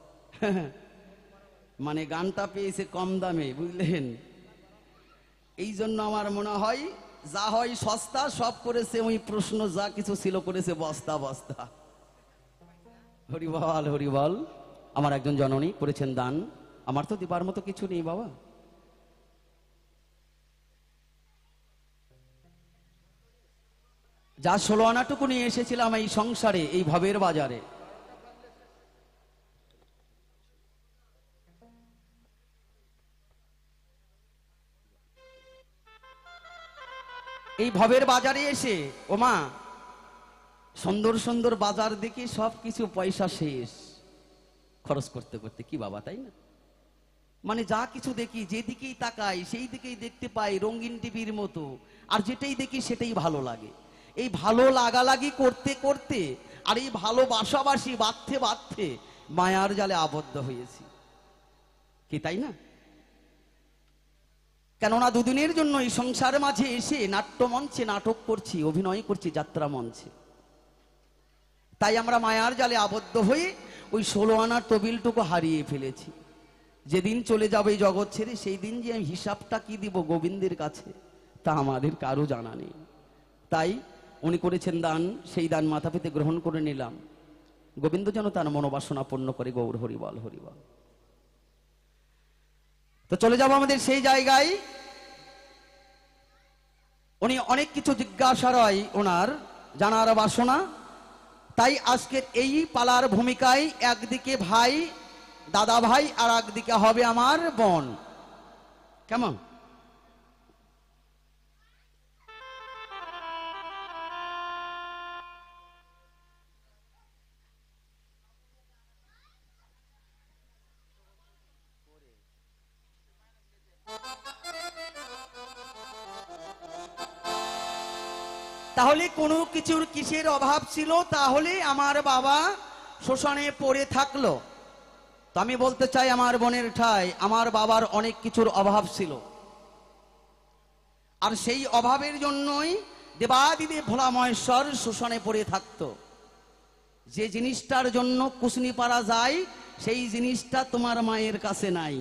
[SPEAKER 2] মানে গানটা পেয়েছে কম দামে, বুঝলেন? এই জন্য আমার মনে হয় যা হয় সস্তা সব করেছে ওই প্রশ্ন, যা কিছু ছিল করেছে বস্তা বস্তা। হরিবল হরিবল। আমার একজন জননী করেছেন দান, আমার তো দিবার মতো কিছু নেই বাবা। যা ষোলো আনাটুকু নিয়ে এসেছিলাম এই সংসারে, এই ভবের বাজারে, এই ভবের বাজারে এসে ও মা সুন্দর সুন্দর বাজার দেখে সব কিছু পয়সা শেষ খরচ করতে করতে, কি বাবা তাই না? মানে যা কিছু দেখি, যেদিকেই তাকাই সেই দিকেই দেখতে পাই রঙিন টিভির মতো, আর যেটাই দেখি সেটাই ভালো লাগে। এই ভালো লাগালাগি করতে করতে আর এই ভালোবাসাবাসি বাঁধতে বাঁধতে মায়ার জালে আবদ্ধ হয়েছি, কি তাই না? কেননা দুদিনের জন্য এই সংসার মাঝে এসে নাট্য মঞ্চে নাটক করছি, অভিনয় করছি যাত্রা মঞ্চে। তাই আমরা মায়ার জালে আবদ্ধ হয়ে ওই ষোলো আনার তবিলটুকু হারিয়ে ফেলেছি। যেদিন চলে যাবে এই জগৎ ছেড়ে, সেই দিন যে আমি হিসাবটা কি দিব গোবিন্দের কাছে তা আমাদের কারো জানা নেই। তাই উনি করেছেন দান, সেই দান মাথা পেতে গ্রহণ করে নিলাম। গোবিন্দ যেন তার মনোবাসনা পূর্ণ করে। গৌর হরিবল হরিবল। তো চলে যাব আমাদের সেই জায়গায়। উনি অনেক কিছু জিজ্ঞাসা রয় ওনার জানার বাসনা। তাই আজকের এই পালার ভূমিকায় একদিকে ভাই, দাদা ভাই, আর একদিকে হবে আমার বোন। কেমন? তাহলে কোনো কিছুর কিসের অভাব ছিল? তাহলে আমার বাবা শ্মশানে পড়ে থাকলো। তো আমি বলতে চাই আমার বোনের ঠাই, আমার বাবার অনেক কিছুর অভাব ছিল, আর সেই অভাবের জন্যই দেবাদিদেব ভোলা মহেশ্বর শ্মশানে পড়ে থাকতো। যে জিনিসটার জন্য কুসনি পারা যায় সেই জিনিসটা তোমার মায়ের কাছে নাই।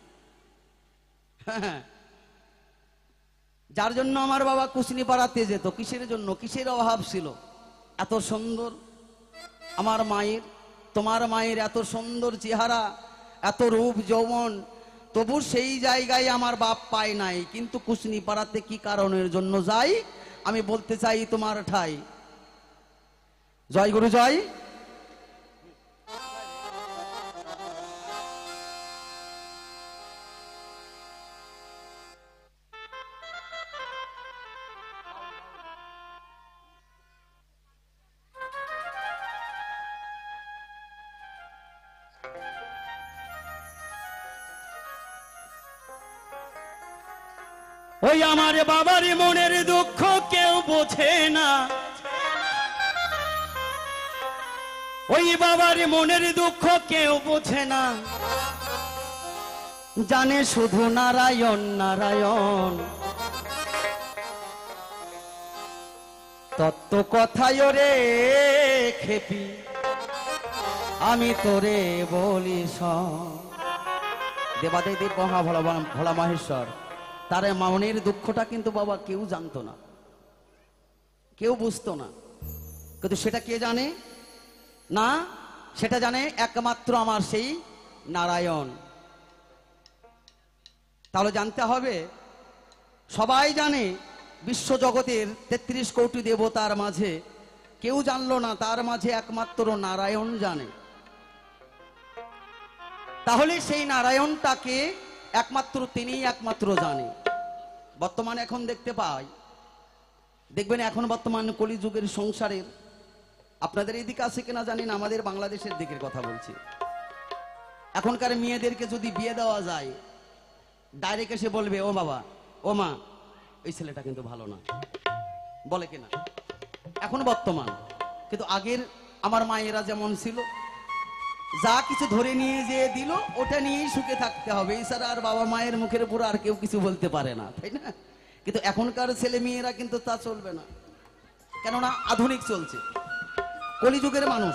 [SPEAKER 2] হ্যাঁ, যার জন্য আমার বাবা কুসনি পাড়াতে যেত। কিসের জন্য? কিসের অভাব ছিল? এত সুন্দর আমার মায়ের, তোমার মায়ের এত সুন্দর চেহারা, এত রূপ যৌবন, তবু সেই জায়গায় আমার বাপ পায় নাই। কিন্তু কুসনি পাড়াতে কি কারণের জন্য যাই আমি বলতে চাই তোমার ঠাই। জয় গুরু জয়।
[SPEAKER 3] ওই আমার বাবার মনের দুঃখ কেউ বোঝে না, ওই বাবার মনের দুঃখ কেউ বোঝে না, জানে শুধু নারায়ণ নারায়ণ। তত্ত্ব কথায় রে খেপি আমি তোরে বলি শোন। দেবাদেব মহা ভোলা ভোলা মহেশ্বর তার মনের দুঃখটা কিন্তু বাবা কেউ জানতো না, কেউ বুঝতো না, কিন্তু সেটা কে জানে না? সেটা জানে একমাত্র আমার সেই নারায়ণ। তাহলে জানতে হবে, সবাই জানে বিশ্ব জগতের তেত্রিশ কোটি দেবতার মাঝে কেউ জানলো না, তার মাঝে একমাত্র নারায়ণ জানে। তাহলে সেই নারায়ণটাকে একমাত্র তিনিই একমাত্র জানে। বর্তমানে এখন দেখতে পাই, দেখবেন এখন বর্তমান কলিযুগের সংসারের, আপনাদের এদিকে আছে কিনা জানি না, আমাদের বাংলাদেশের দিকের কথা বলছি, এখনকার মেয়েদেরকে যদি বিয়ে দেওয়া যায়, ডাইরেক্ট এসে বলবে ও বাবা ও মা এই ছেলেটা কিন্তু ভালো না, বলে কিনা এখন বর্তমান। কিন্তু আগের আমার মায়েরা যেমন ছিল, যা কিছু ধরে নিয়ে যে দিল ওটা নিয়েই সুখে থাকতে হবে, এছাড়া আর বাবা মায়ের মুখের উপর আর কেউ কিছু বলতে পারে না, তাই না? কিন্তু এখনকার ছেলে মেয়েরা কিন্তু তা চলবে না, কেননা আধুনিক চলছে, কলিযুগের মানুষ।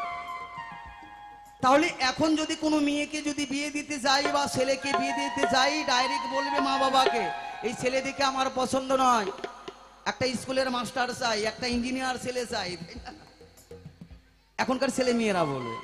[SPEAKER 3] তাহলে এখন যদি কোনো মেয়েকে যদি বিয়ে দিতে যাই বা ছেলেকে বিয়ে দিতে যাই, ডাইরেক্ট বলবে মা বাবাকে এই ছেলে দেখে আমার পছন্দ নয়, একটা স্কুলের মাস্টার চাই, একটা ইঞ্জিনিয়ার ছেলে চাই, তাই না? এখনকার ছেলে মেয়েরা বলবে।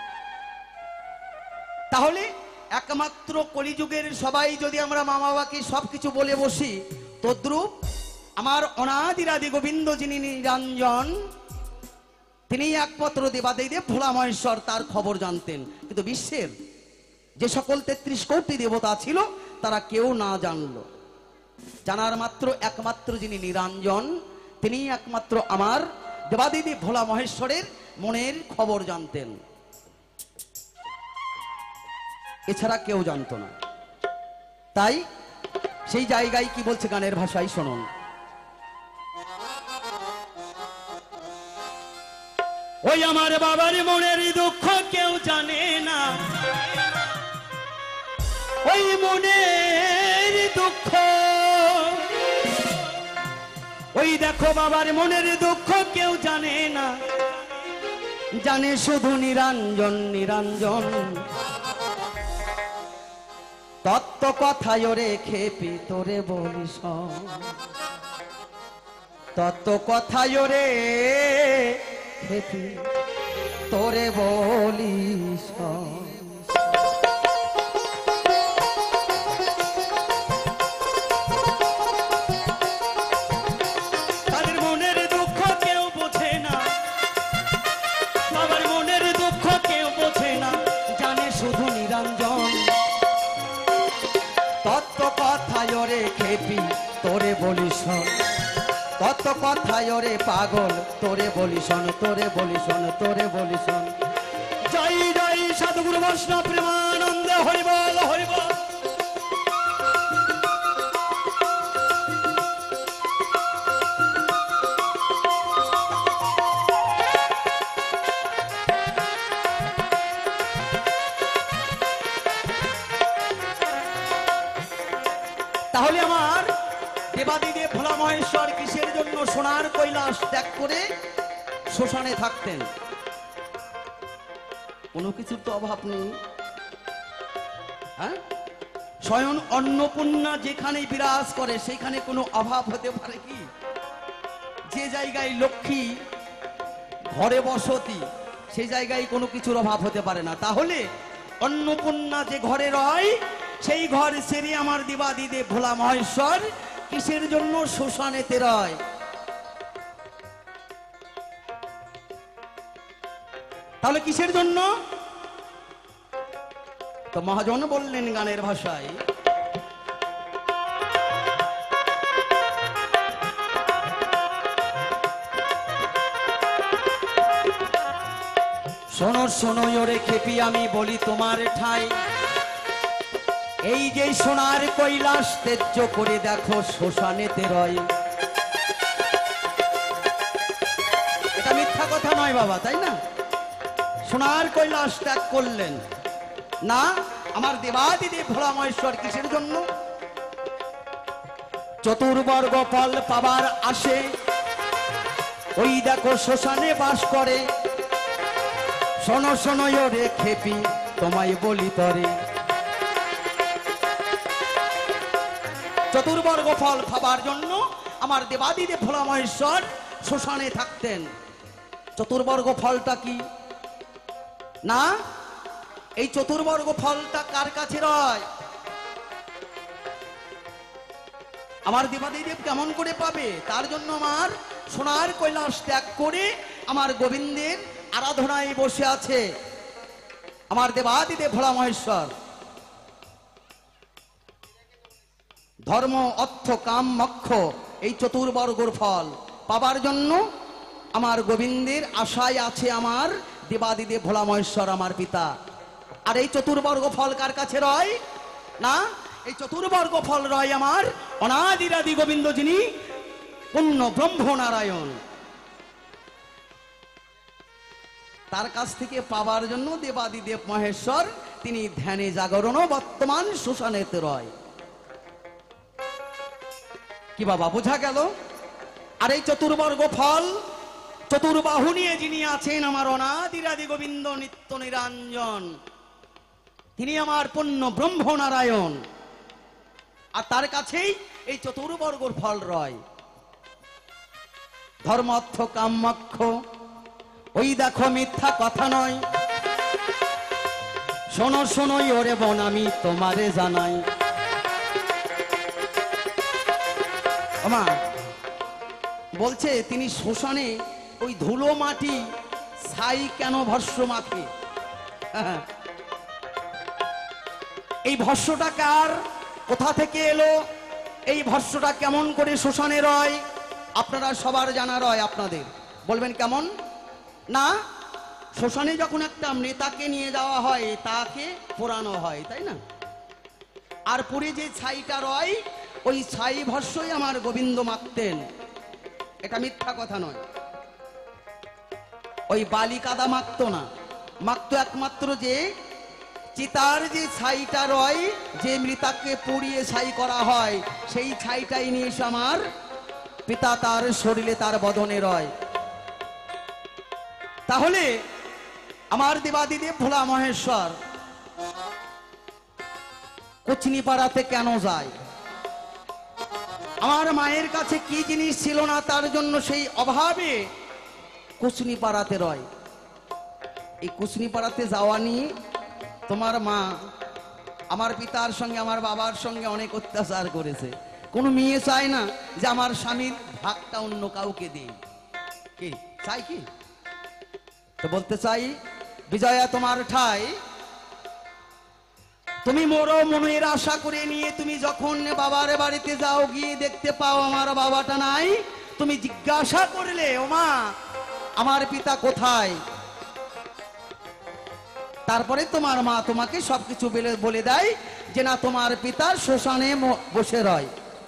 [SPEAKER 3] তাহলে একমাত্র কলিযুগের সবাই যদি আমরা মা বাবাকে সবকিছু বলে বসি, তদ্রূপ আমার অনাদিরাদি গোবিন্দ যিনি নিরঞ্জন, তিনি একমাত্র দেবাদেব ভোলা মহেশ্বর, তার খবর জানতেন। কিন্তু বিশ্বের যে সকল তেত্রিশ কোটি দেবতা ছিল তারা কেউ না জানলো, জানার মাত্র একমাত্র যিনি নিরঞ্জন, তিনি একমাত্র আমার দেবাদেব ভোলা মহেশ্বরের মনের খবর জানতেন, এছাড়া কেউ জানতো না। তাই সেই জায়গায় কি বলছে গানের ভাষায় শুনুন। ওই আমার বাবার মনের দুঃখ কেউ জানে না, ওই মনের দুঃখ, ওই দেখো বাবার মনের দুঃখ কেউ জানে না, জানে শুধু নিরঞ্জন নিরঞ্জন। তত্ত্ব কথায় রে খেপি তোরে বলি শোন, তত্ত্ব কথায় রে খেপি তোরে বলি শোন। তাদের মনের দুঃখ কেউ বোঝে না, বাবার মনের দুঃখ কেউ বোঝে না, জানে শুধু নিরঞ্জন। তত্ত্ব কথায় রে খেপি তোরে বলি শোন, তত্ত্ব কথায় রে পাগল তোরে বলি শোন, তোরে বলি শোন, তোরে বলি শোন। জয় জয় সাধুগুরু বৈষ্ণব প্রেমানন্দ হরি বল হরি বল। তাহলে আমার দেবাদিদেব ভোলা মহেশ্বর কিসের জন্য সোনার কৈলাস ত্যাগ করে শ্মশানে থাকতেন? কোনো কিছুর তো অভাব নেই, হ্যাঁ? স্বয়ং অন্নপূর্ণা যেখানে বিরাজ করে সেখানে কোনো অভাব হতে পারে কি? যে জায়গায় লক্ষ্মী ঘরে বসতি সেই জায়গায় কোনো কিছুর অভাব হতে পারে না। তাহলে অন্নপূর্ণা যে ঘরে রয় সেই ঘর সেরে আমার দেবাদিদেব ভোলা মহেশ্বর কিসের জন্য শ্মশানেতে রয়? তাহলে কিসের জন্য? তো মহাজন বললেন গানের ভাষায়, শোনো শোনো ওরে খেপি আমি বলি তোমার ঠাই, এই যে সোনার কৈলাস তেজ্য করে দেখো শ্মশানেতে রয়। এটা মিথ্যা কথা নয় বাবা, তাই না? সোনার কৈলাস ত্যাগ করলেন না আমার দেবাদিদেব ভোলা মহেশ্বর কিসের জন্য? চতুর্বর্গ ফল পাবার আসে ওই দেখো শ্মশানে বাস করে। শোনো শোনো রে খেপি তোমায় বলি তরে, চতুর্বর্গ ফল খাবার জন্য আমার দেবাদিদেব ভোলা মহেশ্বর শ্মশানে থাকতেন। চতুর্বর্গ ফলটা কি না? এই চতুর্বর্গ ফলটা কার কাছে রয়? আমার দেবাদিদেব কেমন করে পাবে? তার জন্য আমার সোনার কৈলাস ত্যাগ করে আমার গোবিন্দের আরাধনায় বসে আছে আমার দেবাদিদেব ভোলা মহেশ্বর। ধর্ম অর্থ কাম মোক্ষ এই চতুর্বর্গর ফল পাবার জন্য আমার গোবিন্দের আশায় আছে আমার দেবাদিদেব ভোলা মহেশ্বর আমার পিতা। আর এই চতুর্বর্গ ফল কার কাছে রয়? না, এই চতুর্বর্গ ফল রয় আমার অনাদিরাদি গোবিন্দ, যিনি পূর্ণ ব্রহ্ম নারায়ণ। তার কাছ থেকে পাবার জন্য দেবাদিদেব মহেশ্বর তিনি ধ্যানে জাগরণ বর্তমান শ্মশানেতে রয়। কি বাবা বোঝা গেল? আর এই চতুর্বর্গ ফল চতুর্বাহু নিয়ে যিনি আছেন আমার অনাদিরাদি গোবিন্দ নিত্য নিরঞ্জন, তিনি আমার পূর্ণ ব্রহ্ম নারায়ণ। আর তার কাছেই এই চতুর্বর্গর ফল রয়। ধর্ম অর্থ কাম মোক্ষ ওই দেখো মিথ্যা কথা নয়। শোনো শোনো ওরে বোন আমি তোমারে জানাই। আমা বলছে তিনি শ্মশানে ওই ধুলো মাটি ছাই কেন ভস্য মাখে? এই ভস্যটা কার, কোথা থেকে এলো? এই ভস্যটা কেমন করে শ্মশানে রয়? আপনারা সবার জানা রয়। আপনাদের বলবেন কেমন? না, শ্মশানে যখন একটা মৃতাকে নিয়ে যাওয়া হয় তাকে পোড়ানো হয়, তাই না? আর পুরে যে ছাইটা রয় ওই ছাই ভস্যই আমার গোবিন্দ মাখতেন। এটা মিথ্যা কথা নয়। ওই বালি কাদা মাখতো না, মাখতো একমাত্র যে চিতার যে ছাইটা রয়, যে মৃতাকে পুড়িয়ে ছাই করা হয়, সেই ছাইটাই নিয়ে এসে আমার পিতা তার শরীরে তার বদনে রয়। তাহলে আমার দেবাদিদেব ভোলা মহেশ্বর কুচনিপাড়াতে কেন যায়? আমার মায়ের কাছে কি জিনিস ছিল না, তার জন্য সেই অভাবে কুচনিপাড়াতে রয়। এই কুচনিপাড়াতে যাওয়া নিয়ে তোমার মা আমার পিতার সঙ্গে আমার বাবার সঙ্গে অনেক অত্যাচার করেছে। কোনো মেয়ে চায় না যে আমার স্বামীর ভাগটা অন্য কাউকে দিই, কি চাই? কি তো বলতে চাই, বিজয়া তোমার ঠাই তুমি মোরো মনের আশা করে নিয়ে তুমি যখন বাবার বাড়িতে যাও, গিয়ে দেখতে পাও আমার বাবাটা নাই, তুমি জিজ্ঞাসা করলে ও মা আমার পিতা কোথায়? তারপরে তোমার মা তোমাকে সবকিছু বলে দেয় যে না, তোমার পিতা শ্মশানে বসে রয়।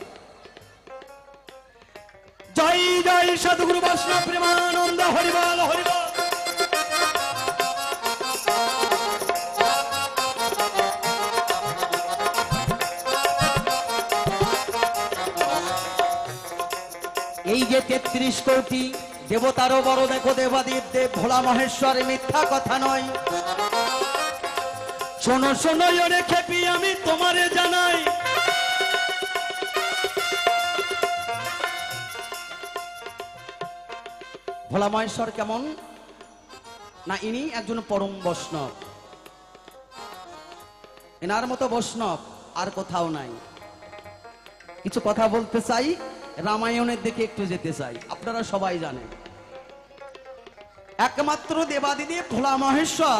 [SPEAKER 3] জয় জয় সদ্গুরু বৈষ্ণব প্রেমানন্দ হরিবল হরিবল। এই যে তেত্রিশ কোটি দেবতারও বড় দেখো দেবাদিদেব দেব ভোলা মহেশ্বর, মিথ্যা কথা নয়। শোনো শোনো ওরে খেপি আমি তোমারে জানাই। ভোলা মহেশ্বর কেমন না, ইনি একজন পরম বৈষ্ণব। এনার মতো বৈষ্ণব আর কোথাও নাই। কিছু কথা বলতে চাই, রামায়ণের দিকে একটু যেতে চাই। আপনারা সবাই জানেন একমাত্র দেবাদিদেব ভোলা মহেশ্বর,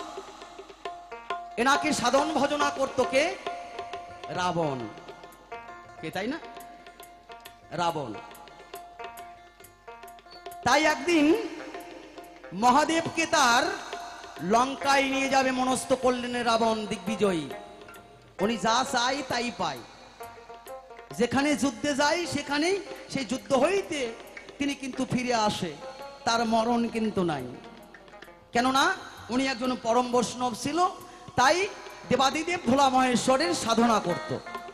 [SPEAKER 3] এনাকে সাধন ভজনা করত কে? রাবণ। কে, তাই না? রাবণ। তাই একদিন মহাদেবকে তার লঙ্কায় নিয়ে যাবে মনস্থ করলেন রাবণ দিগ্বিজয়ী। উনি যা চাই তাই পায়, যেখানে যুদ্ধে যায় সেখানেই সেই যুদ্ধ হইতে তিনি কিন্তু ফিরে আসে, তার মরণ কিন্তু নাই। কেননা উনি একজন পরম বৈষ্ণব ছিল, তাই দেবাদিদেব ভোলা মহেশ্বরের সাধনা করত।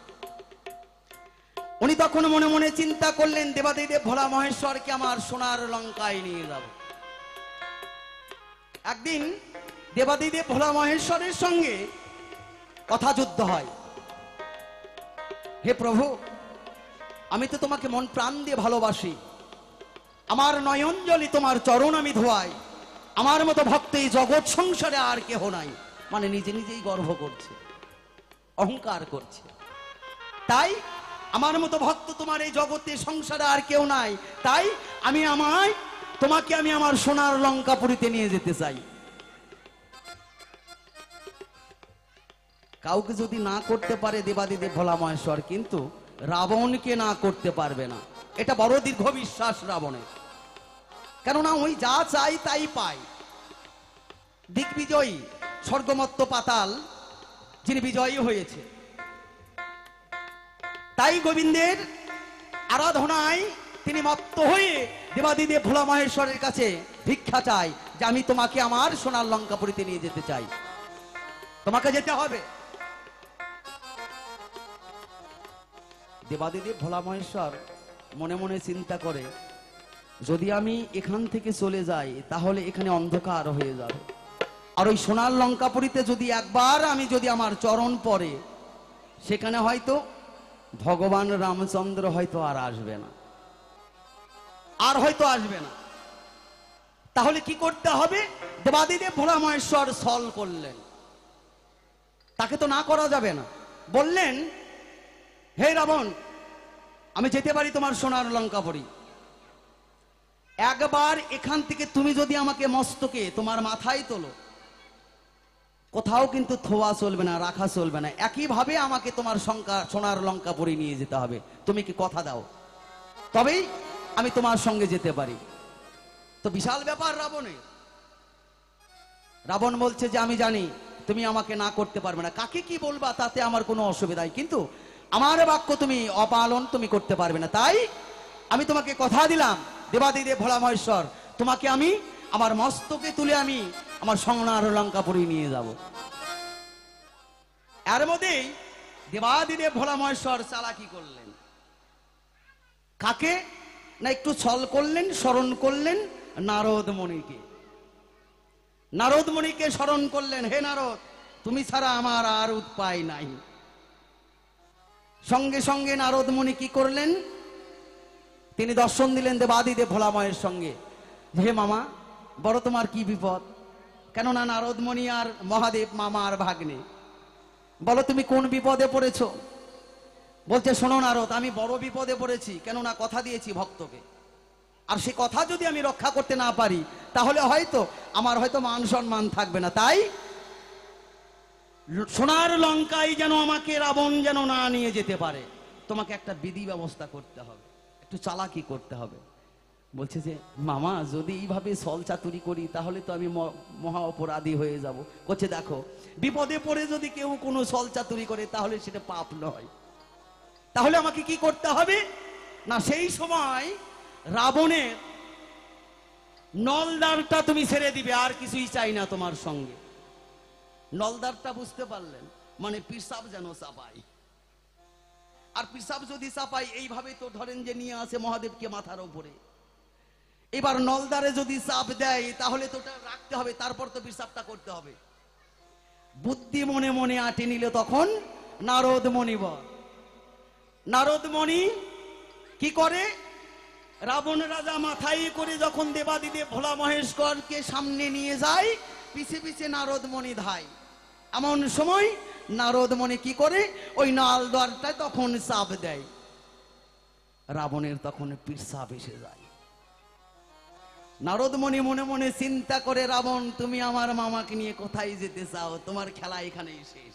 [SPEAKER 3] উনি তখন মনে মনে চিন্তা করলেন, দেবাদিদেব ভোলা মহেশ্বরকে আমার সোনার লঙ্কায় নিয়ে যাব। একদিন দেবাদিদেব ভোলা মহেশ্বরের সঙ্গে কথা যুদ্ধ হয়। হে প্রভু, আমি তো তোমাকে মন প্রাণ দিয়ে ভালোবাসি, আমার নয়নজলি তোমার চরণ আমি ধোয়াই, আমার মতো ভক্ত এই জগৎ সংসারে আর কেহ নাই। মানে নিজে নিজেই গর্ব করছে, অহংকার করছে। তাই আমার মতো ভক্ত তোমার এই জগতে সংসারে আর কেউ নাই, তাই আমি আমায় তোমাকে আমি আমার সোনার লঙ্কাপুরীতে নিয়ে যেতে চাই। কাউকে যদি না করতে পারে দেবাদিদেব ভোলা মহেশ্বর, কিন্তু রাবণকে না করতে পারবে না, এটা বড় দীর্ঘ বিশ্বাস রাবণের। কেননা ওই যা চাই তাই পায়। দিগ্বিজয়ী স্বর্গমত্ত পাতাল যিনি বিজয়ী হয়েছে, তাই গোবিন্দের আরাধনায় তিনি মত্ত হয়ে দেবাদিদেব ভোলা মহেশ্বরের কাছে ভিক্ষা চায় যে আমি তোমাকে আমার সোনার লঙ্কাপুরীতে নিয়ে যেতে চাই, তোমাকে যেতে হবে। দেবাদিদেব ভোলা মহেশ্বর মনে মনে চিন্তা করে, যদি আমি এখান থেকে চলে যাই তাহলে এখানে অন্ধকার হয়ে যাবে, আর ওই সোনার লঙ্কাপুরীতে যদি একবার আমি যদি আমার চরণ পড়ে, সেখানে হয়তো ভগবান রামচন্দ্র হয়তো আর আসবে না, আর হয়তো আসবে না। তাহলে কি করতে হবে? দেবাদিদেব ভোলা মহেশ্বর ছল করলেন, তাকে তো না করা যাবে না। বললেন, হে রাবণ, আমি যেতে পারি তোমার সোনার লঙ্কাপুরী, একবার এখান থেকে তুমি যদি আমাকে মস্তকে তোমার মাথায় তোলো, কোথাও কিন্তু থোয়া চলবে না, রাখা চলবে না, একইভাবে আমাকে তোমার সোনার লঙ্কাপুরী নিয়ে যেতে হবে। তুমি কি কথা দাও? তবেই আমি তোমার সঙ্গে যেতে পারি। তো বিশাল ব্যাপার রাবণের। রাবণ বলছে যে আমি জানি তুমি আমাকে না করতে পারবে না, কাকে কি বলবা তাতে আমার কোনো অসুবিধা নেই, কিন্তু আমার বাক্য তুমি অপালন তুমি করতে পারবে না। তাই আমি তোমাকে কথা দিলাম, দেবাদিদেব ভোলা মহেশ্বর, তোমাকে আমি আমার মস্তকে তুলে আমি আমার সোনার লঙ্কাপুরী নিয়ে যাব। এর মধ্যেই দেবাদিদেব ভোলা মহেশ্বর চালাকি করলেন। কাকে না একটু ছল করলেন, স্মরণ করলেন নারদ মুনিকে। নারদ মুনিকে স্মরণ করলেন, হে নারদ, তুমি ছাড়া আমার আর উপায় নাই। সঙ্গে সঙ্গে নারদ মুনি কি করলেন? তিনি দর্শন দিলেন দেবাদিদেব ভোলা মহের সঙ্গে। হে মামা, বড় তোমার কি বিপদ? কেননা নারদ মুনি আর মহাদেব মামা আর ভাগ্নে। বলো তুমি কোন বিপদে পড়েছো? বলছে, শোনো নারদ, আমি বড় বিপদে পড়েছি, কেননা কথা দিয়েছি ভক্তকে, আর সে কথা যদি আমি রক্ষা করতে না পারি তাহলে হয়তো আমার হয়তো মান সম্মান থাকবে না। তাই সোনার লঙ্কায় যেন আমাকে রাবণ যেন না নিয়ে যেতে পারে, তোমাকে একটা বিধি ব্যবস্থা করতে হবে, একটু চালাকি করতে হবে। বলছে যে মামা, যদি এইভাবে ছল চাতুরি করি তাহলে তো আমি মহা অপরাধী হয়ে যাব। বলছে, দেখো, বিপদে পড়ে যদি কেউ কোনো ছল চাতুরি করে তাহলে সেটা পাপ নয়। তাহলে আমাকে কি করতে হবে না, সেই সময় রাবণের নলদারটা তুমি ছেড়ে দিবে, আর কিছুই চাই না তোমার সঙ্গে। নলদারটা বুঝতে পারলেন, মানে পিসাব যেন চাপাই, আর পিসাব যদি চাপাই এইভাবে তো ধরেন যে নিয়ে আসে মহাদেবকে মাথার উপরে, এবার নলদারে যদি চাপ দেয় তাহলে তো ওটা রাখতে হবে, তারপর তো পিসাবটা করতে হবে। বুদ্ধি মনে মনে আটে নিলে তখন নারদ মণিবর। নারদ মণি কি করে? রাবণ রাজা মাথায় করে যখন দেবাদিদেব ভোলা মহেশ্বরকে সামনে নিয়ে যায়, পিছে পিছে নারদ মণি ধায়। এমন সময় নারদ মণি কি করে? ওই নালদ্বারটায় তখন চাপ দেয়, রাবণের তখন পিসাব এসে যায়। নারদ মণি মনে মনে চিন্তা করে, রাবণ, তুমি আমার মামাকে নিয়ে কোথায় যেতে চাও? তোমার খেলা এখানেই শেষ।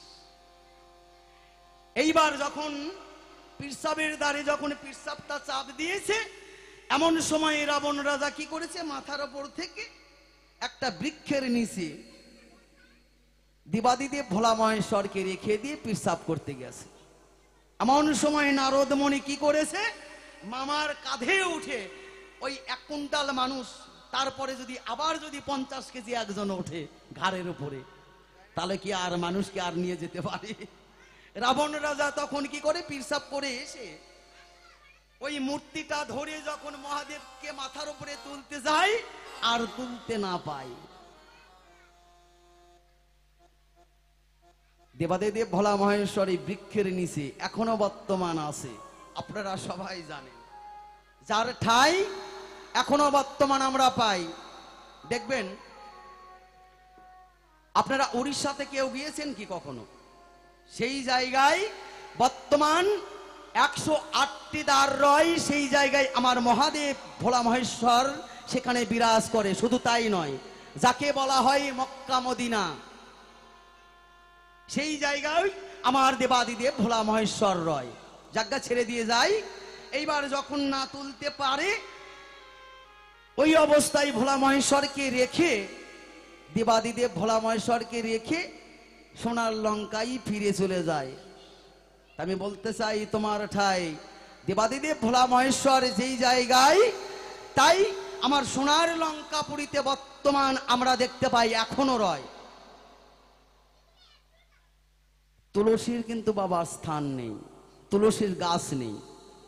[SPEAKER 3] এইবার যখন পিসাবের দ্বারে যখন পিসাবটা চাপ দিয়েছে, এমন সময় রাবণ রাজা কি করেছে? মাথার উপর থেকে একটা বৃক্ষের নিচে দেবাদিদেব ভোলা মহেশ্বরকে রেখে দিয়ে পেশাব করতে গেছে। এমন সময় নারদ মুনি কি করেছে, মামার কাঁধে উঠে ওই এক কুইন্টাল মানুষ, তারপরে যদি আবার যদি পঞ্চাশ কেজি একজন ওঠে ঘাড়ের উপরে, তাহলে কি আর মানুষকে আর নিয়ে যেতে পারে? রাবণ রাজা তখন কি করে, পেশাব করে এসে ওই মূর্তিটা ধরে যখন মহাদেবকে মাথার উপরে তুলতে যায় আর তুলতে না পায়। দেবাদিদেব ভোলা মহেশ্বর এই বৃক্ষের নিচে এখনো বর্তমান আছে, আপনারা সবাই জানেন, যার ঠাই এখনো বর্তমান আমরা পাই। দেখবেন আপনারা উড়িষ্যাতে কেউ গিয়েছেন কি কখনো? সেই জায়গায় বর্তমান একশো আটটি দ্বার রয়, সেই জায়গায় আমার মহাদেব ভোলা মহেশ্বর সেখানে বিরাজ করে। শুধু তাই নয়, যাকে বলা হয় মক্কা মদিনা, সেই জায়গায় আমার দেবাদিদেব ভোলা মহেশ্বর রয়। জায়গা ছেড়ে দিয়ে যায়। এইবার যখন না তুলতে পারে, ওই অবস্থায় ভোলা মহেশ্বরকে রেখে, দেবাদিদেব ভোলা মহেশ্বরকে রেখে সোনার লঙ্কায় ফিরে চলে যায়। আমি বলতে চাই, তোমার ঠাই দেবাদিদেব ভোলা মহেশ্বর যেই জায়গায়, তাই আমার সোনার লঙ্কা পুরীতে বর্তমান আমরা দেখতে পাই এখনো রয়। তুলসীর কিন্তু বাবার স্থান নেই, তুলসীর গাছ নেই।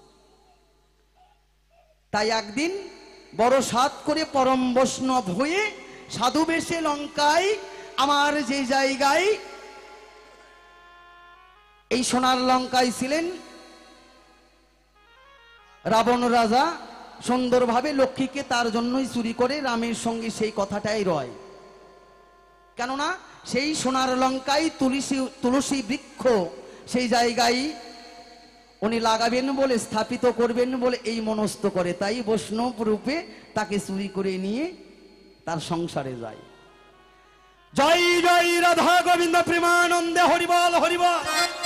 [SPEAKER 3] তাই একদিন বড় সাত করে পরম বৈষ্ণব হয়ে সাধু বেশে লঙ্কায় আমার যে জায়গায় এই সোনার লঙ্কায় ছিলেন রাবণ রাজা, সুন্দরভাবে লক্ষ্মীকে তার জন্যই চুরি করে রামের সঙ্গে সেই কথাটাই রয়। কেননা সেই সোনার লঙ্কায় তুলসী তুলসী বৃক্ষ সেই জায়গায় উনি লাগাবেন বলে, স্থাপিত করবেন বলে এই মনস্থ করে, তাই বৈষ্ণব রূপে তাকে চুরি করে নিয়ে তার সংসারে যায়। জয় জয় রাধা গোবিন্দ প্রেমানন্দে হরিবল হরিবল।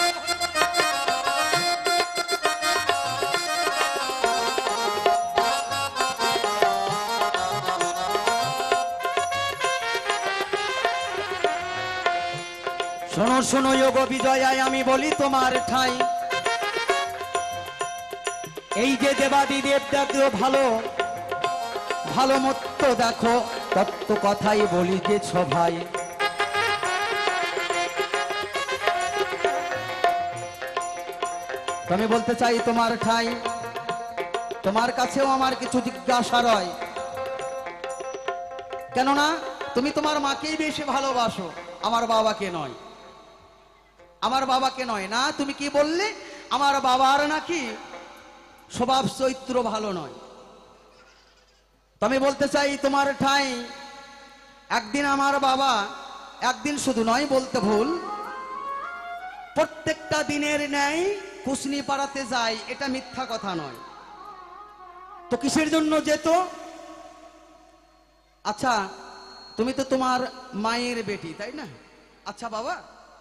[SPEAKER 3] শোনো শোনো যোগ বিজয়ায় আমি বলি তোমার ঠাই, এই যে দেবাদিদেব দেখো ভালো ভালো মত্ত দেখো, তত্ত্ব কথাই বলি যে সভাই। তুমি বলতে চাই তোমার ঠাই, তোমার কাছেও আমার কিছু জিজ্ঞাসা রয়। কেননা তুমি তোমার মাকেই বেশি ভালোবাসো, আমার বাবাকে নয়, আমার বাবাকে নয়। না, তুমি কি বললে, আমার বাবার নাকি স্বভাব চরিত্র ভালো নয়। আমি বলতে চাই তোমার ঠাই, একদিন আমার বাবা, একদিন শুধু নয় বলতে ভুল, প্রত্যেকটা দিনের ন্যায় কুসনি পাড়াতে যায়, এটা মিথ্যা কথা নয়। তো কিসের জন্য যেত? আচ্ছা, তুমি তো তোমার মায়ের বেটি, তাই না? আচ্ছা বাবা,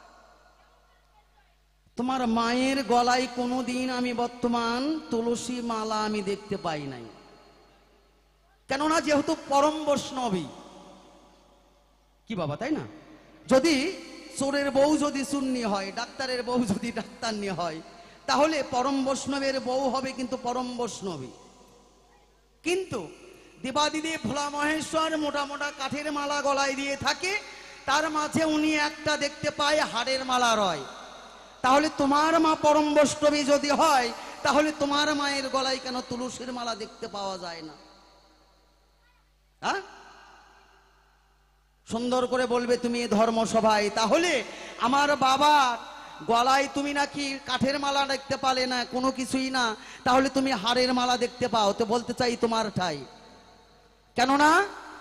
[SPEAKER 3] তোমার মায়ের গলায় কোনোদিন আমি বর্তমান তুলসী মালা আমি দেখতে পাই নাই। কেননা যেহেতু পরম বৈষ্ণবী, কি বাবা, তাই না? যদি চোরের বউ যদি শূন্য হয়, ডাক্তারের বউ যদি ডাক্তার নিয়ে হয়, তাহলে পরম বৈষ্ণবের বউ হবে কিন্তু পরম বৈষ্ণবী। কিন্তু দেবাদিদেব ভোলা মহেশ্বর মোটা মোটা কাঠের মালা গলায় দিয়ে থাকে, তার মাঝে উনি একটা দেখতে পায় হাড়ের মালা রয়। তাহলে তোমার মা পরম বৈষ্ণবী যদি হয়, তাহলে তোমার মায়ের গলায় কেন তুলসীর মালা দেখতে পাওয়া যায় না? হ্যাঁ, সুন্দর করে বলবে তুমি ধর্মসভায়। তাহলে আমার বাবার গলায় তুমি নাকি কাঠের মালা দেখতে পালে না, কোনো কিছুই না, তাহলে তুমি হাড়ের মালা দেখতে পাও। তো বলতে চাই তোমার ঠাই, কেননা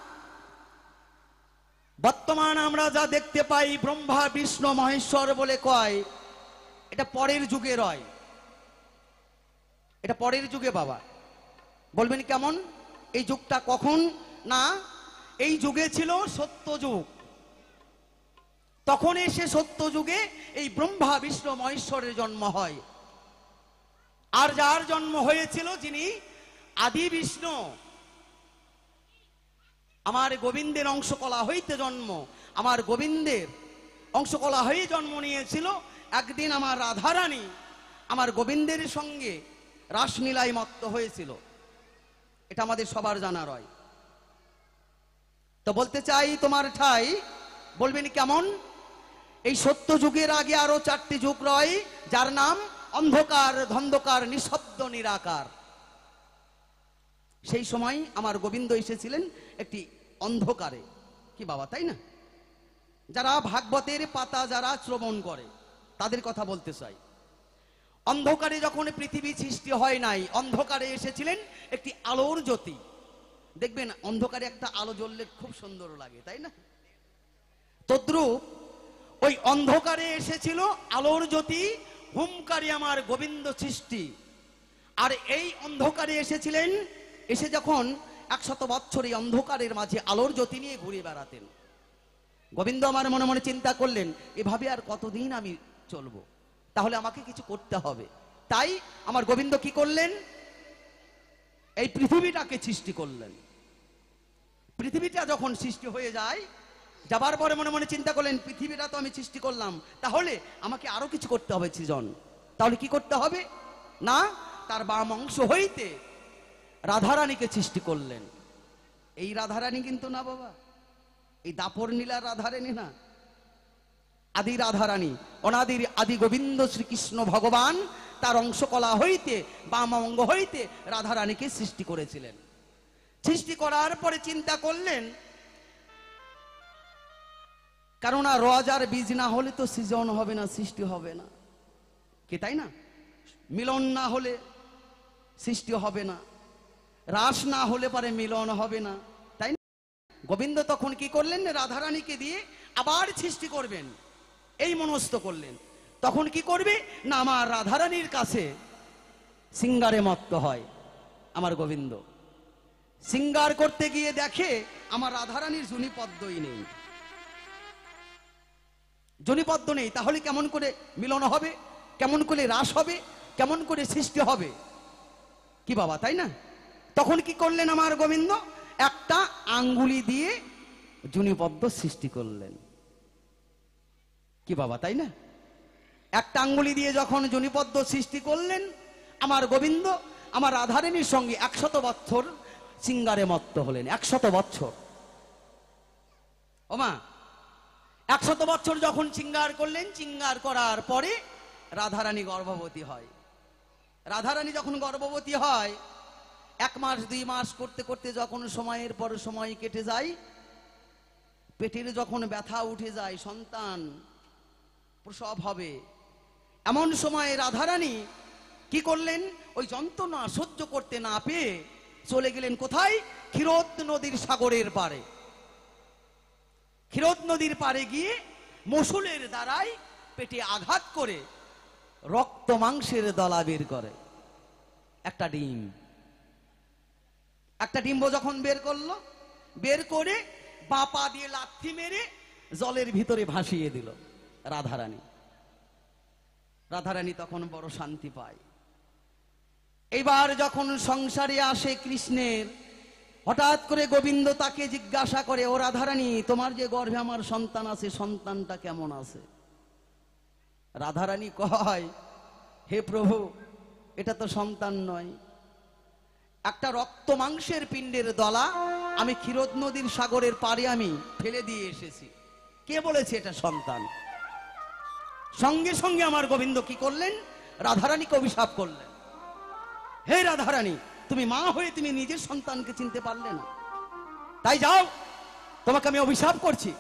[SPEAKER 3] বর্তমান আমরা যা দেখতে পাই ব্রহ্মা বিষ্ণু মহেশ্বর বলে কয়, এটা পরের যুগে রয়, এটা পরের যুগে। বাবা বলবেন কেমন? এই যুগটা কখন? না, এই যুগে ছিল সত্য যুগ। তখন এসে সত্য যুগে এই ব্রহ্মা বিষ্ণু মহেশ্বরের জন্ম হয়। আর যার জন্ম হয়েছিল, যিনি আদি বিষ্ণু, আমার গোবিন্দের অংশকলা হইতে জন্ম, আমার গোবিন্দের অংশকলা হয়ে জন্ম নিয়েছিল। একদিন আমার রাধারানী আমার গোবিন্দের সঙ্গে রাসলীলায় মত্ত হয়েছিল, এটা আমাদের সবার জানা রয়। তো বলতে চাই তোমার ঠাই, বলবেন কেমন? এই সত্য যুগের আগে আরো চারটি যুগ রয়, যার নাম অন্ধকার, ধন্ধকার, নিঃশব্দ, নিরাকার। সেই সময় আমার গোবিন্দ এসেছিলেন একটি অন্ধকারে। কি বাবা, তাই না? যারা ভাগবতের পাতা যারা শ্রবণ করে তাদের কথা বলতে চাই। অন্ধকারে যখন পৃথিবী সৃষ্টি হয় নাই, অন্ধকারে এসেছিলেন একটি আলোর জ্যোতি। দেখবেন অন্ধকারে একটা আলো জ্বললে খুব সুন্দর লাগে, তাই না? তদ্রূপ ওই অন্ধকারে এসেছিল আলোর জ্যোতি, হুমকারে আমার গোবিন্দ সৃষ্টি। আর এই অন্ধকারে এসেছিলেন, এসে যখন একশত বৎসর এই অন্ধকারের মাঝে আলোর জ্যোতি নিয়ে ঘুরে বেড়াতেন। গোবিন্দ আমার মনে মনে চিন্তা করলেন, এভাবে আর কতদিন আমি চলবো, তাহলে আমাকে কিছু করতে হবে। তাই আমার গোবিন্দ কি করলেন? এই পৃথিবীটাকে সৃষ্টি করলেন। পৃথিবীটা যখন সৃষ্টি হয়ে যায়, যাবার পরে মনে মনে চিন্তা করলেন, পৃথিবীটা তো আমি সৃষ্টি করলাম, তাহলে আমাকে আরো কিছু করতে হবে সৃজন। তাহলে কি করতে হবে? না, তার বাম অংশ হইতে রাধারানীকে সৃষ্টি করলেন। এই রাধারানী কিন্তু না বাবা, এই দাপর নীলার রাধারানী না, আদি রাধারানী, অনাদির আদি গোবিন্দ শ্রীকৃষ্ণ ভগবান তার অংশকলা হইতে, বাম অঙ্গ হইতে রাধারানীকে সৃষ্টি করেছিলেন। সৃষ্টি করার পরে চিন্তা করলেন, কেননা রজ আর বীজ না হলে তো সৃজন হবে না, সৃষ্টি হবে না, কি তাই না? মিলন না হলে সৃষ্টি হবে না, রাস না হলে পরে মিলন হবে না, তাই না? গোবিন্দ তখন কি করলেন? রাধারানীকে দিয়ে আবার সৃষ্টি করবেন এই মনস্থ করলেন। তখন কি করবে না, আমার রাধারানীর কাছে সিঙ্গারে মত্ত হয় আমার গোবিন্দ। সিঙ্গার করতে গিয়ে দেখে আমার রাধারানীর জুনিপদ্মই নেই, জনিপদ্ম নেই। তাহলে কেমন করে মিলন হবে, কেমন করে রাস হবে, কেমন করে সৃষ্টি হবে? কি বাবা, তাই না? তখন কি করলেন আমার গোবিন্দ? একটা আঙ্গুলি দিয়ে জুনিপদ্ম সৃষ্টি করলেন। কি বাবা, তাই না? একটা আঙ্গুলি দিয়ে যখন জুনিপদ্ম সৃষ্টি করলেন, আমার গোবিন্দ আমার রাধারানীর সঙ্গে একশত বৎসর সিঙ্গারে মত্ত হলেন। একশত বৎসর, ওমা, একশত বৎসর যখন চিঙ্গার করলেন, চিঙ্গার করার পরে রাধারানী গর্ভবতী হয়। রাধারানী যখন গর্ভবতী হয়, এক মাস দুই মাস করতে করতে যখন সময়ের পর সময় কেটে যায়, পেটের যখন ব্যথা উঠে যায়, সন্তান প্রসব হবে, এমন সময় রাধারানী কি করলেন? ওই যন্ত্রণা সহ্য করতে না পেয়ে চলে গেলেন কোথায়? ক্ষীরোদ নদীর সাগরের পারে। ক্ষীরোদ নদীর পারে গিয়ে মশুলের দ্বারাই পেটে আঘাত করে রক্ত মাংসের দলা বের করে। একটা ডিম, একটা ডিম্ব যখন বের করলো, বের করে বাঁ পা দিয়ে লাথি মেরে জলের ভিতরে ভাসিয়ে দিল রাধারানী। রাধারানী তখন বড় শান্তি পায়। এবার যখন সংসারে আসে কৃষ্ণের, হঠাৎ করে গোবিন্দ তাকে জিজ্ঞাসা করে, ও রাধারানী, তোমার যে গর্ভে আমার সন্তান আছে, সন্তানটা কেমন আছে? রাধারানী কয়, হে প্রভু, এটা তো সন্তান নয়, একটা রক্ত মাংসের পিণ্ডের দলা আমি ক্ষীরোদ নদীর সাগরের পাড়ে আমি ফেলে দিয়ে এসেছি, কে বলেছে এটা সন্তান? সঙ্গে সঙ্গে আমার গোবিন্দ কি করলেন? রাধারানীকে অভিশাপ করলেন, হে রাধারানী, তুমি মা হয়ে তুমি নিজের সন্তানকে চিনতে পারলে না, তাই যাও, তোমাকে আমি অভিশাপ করছি।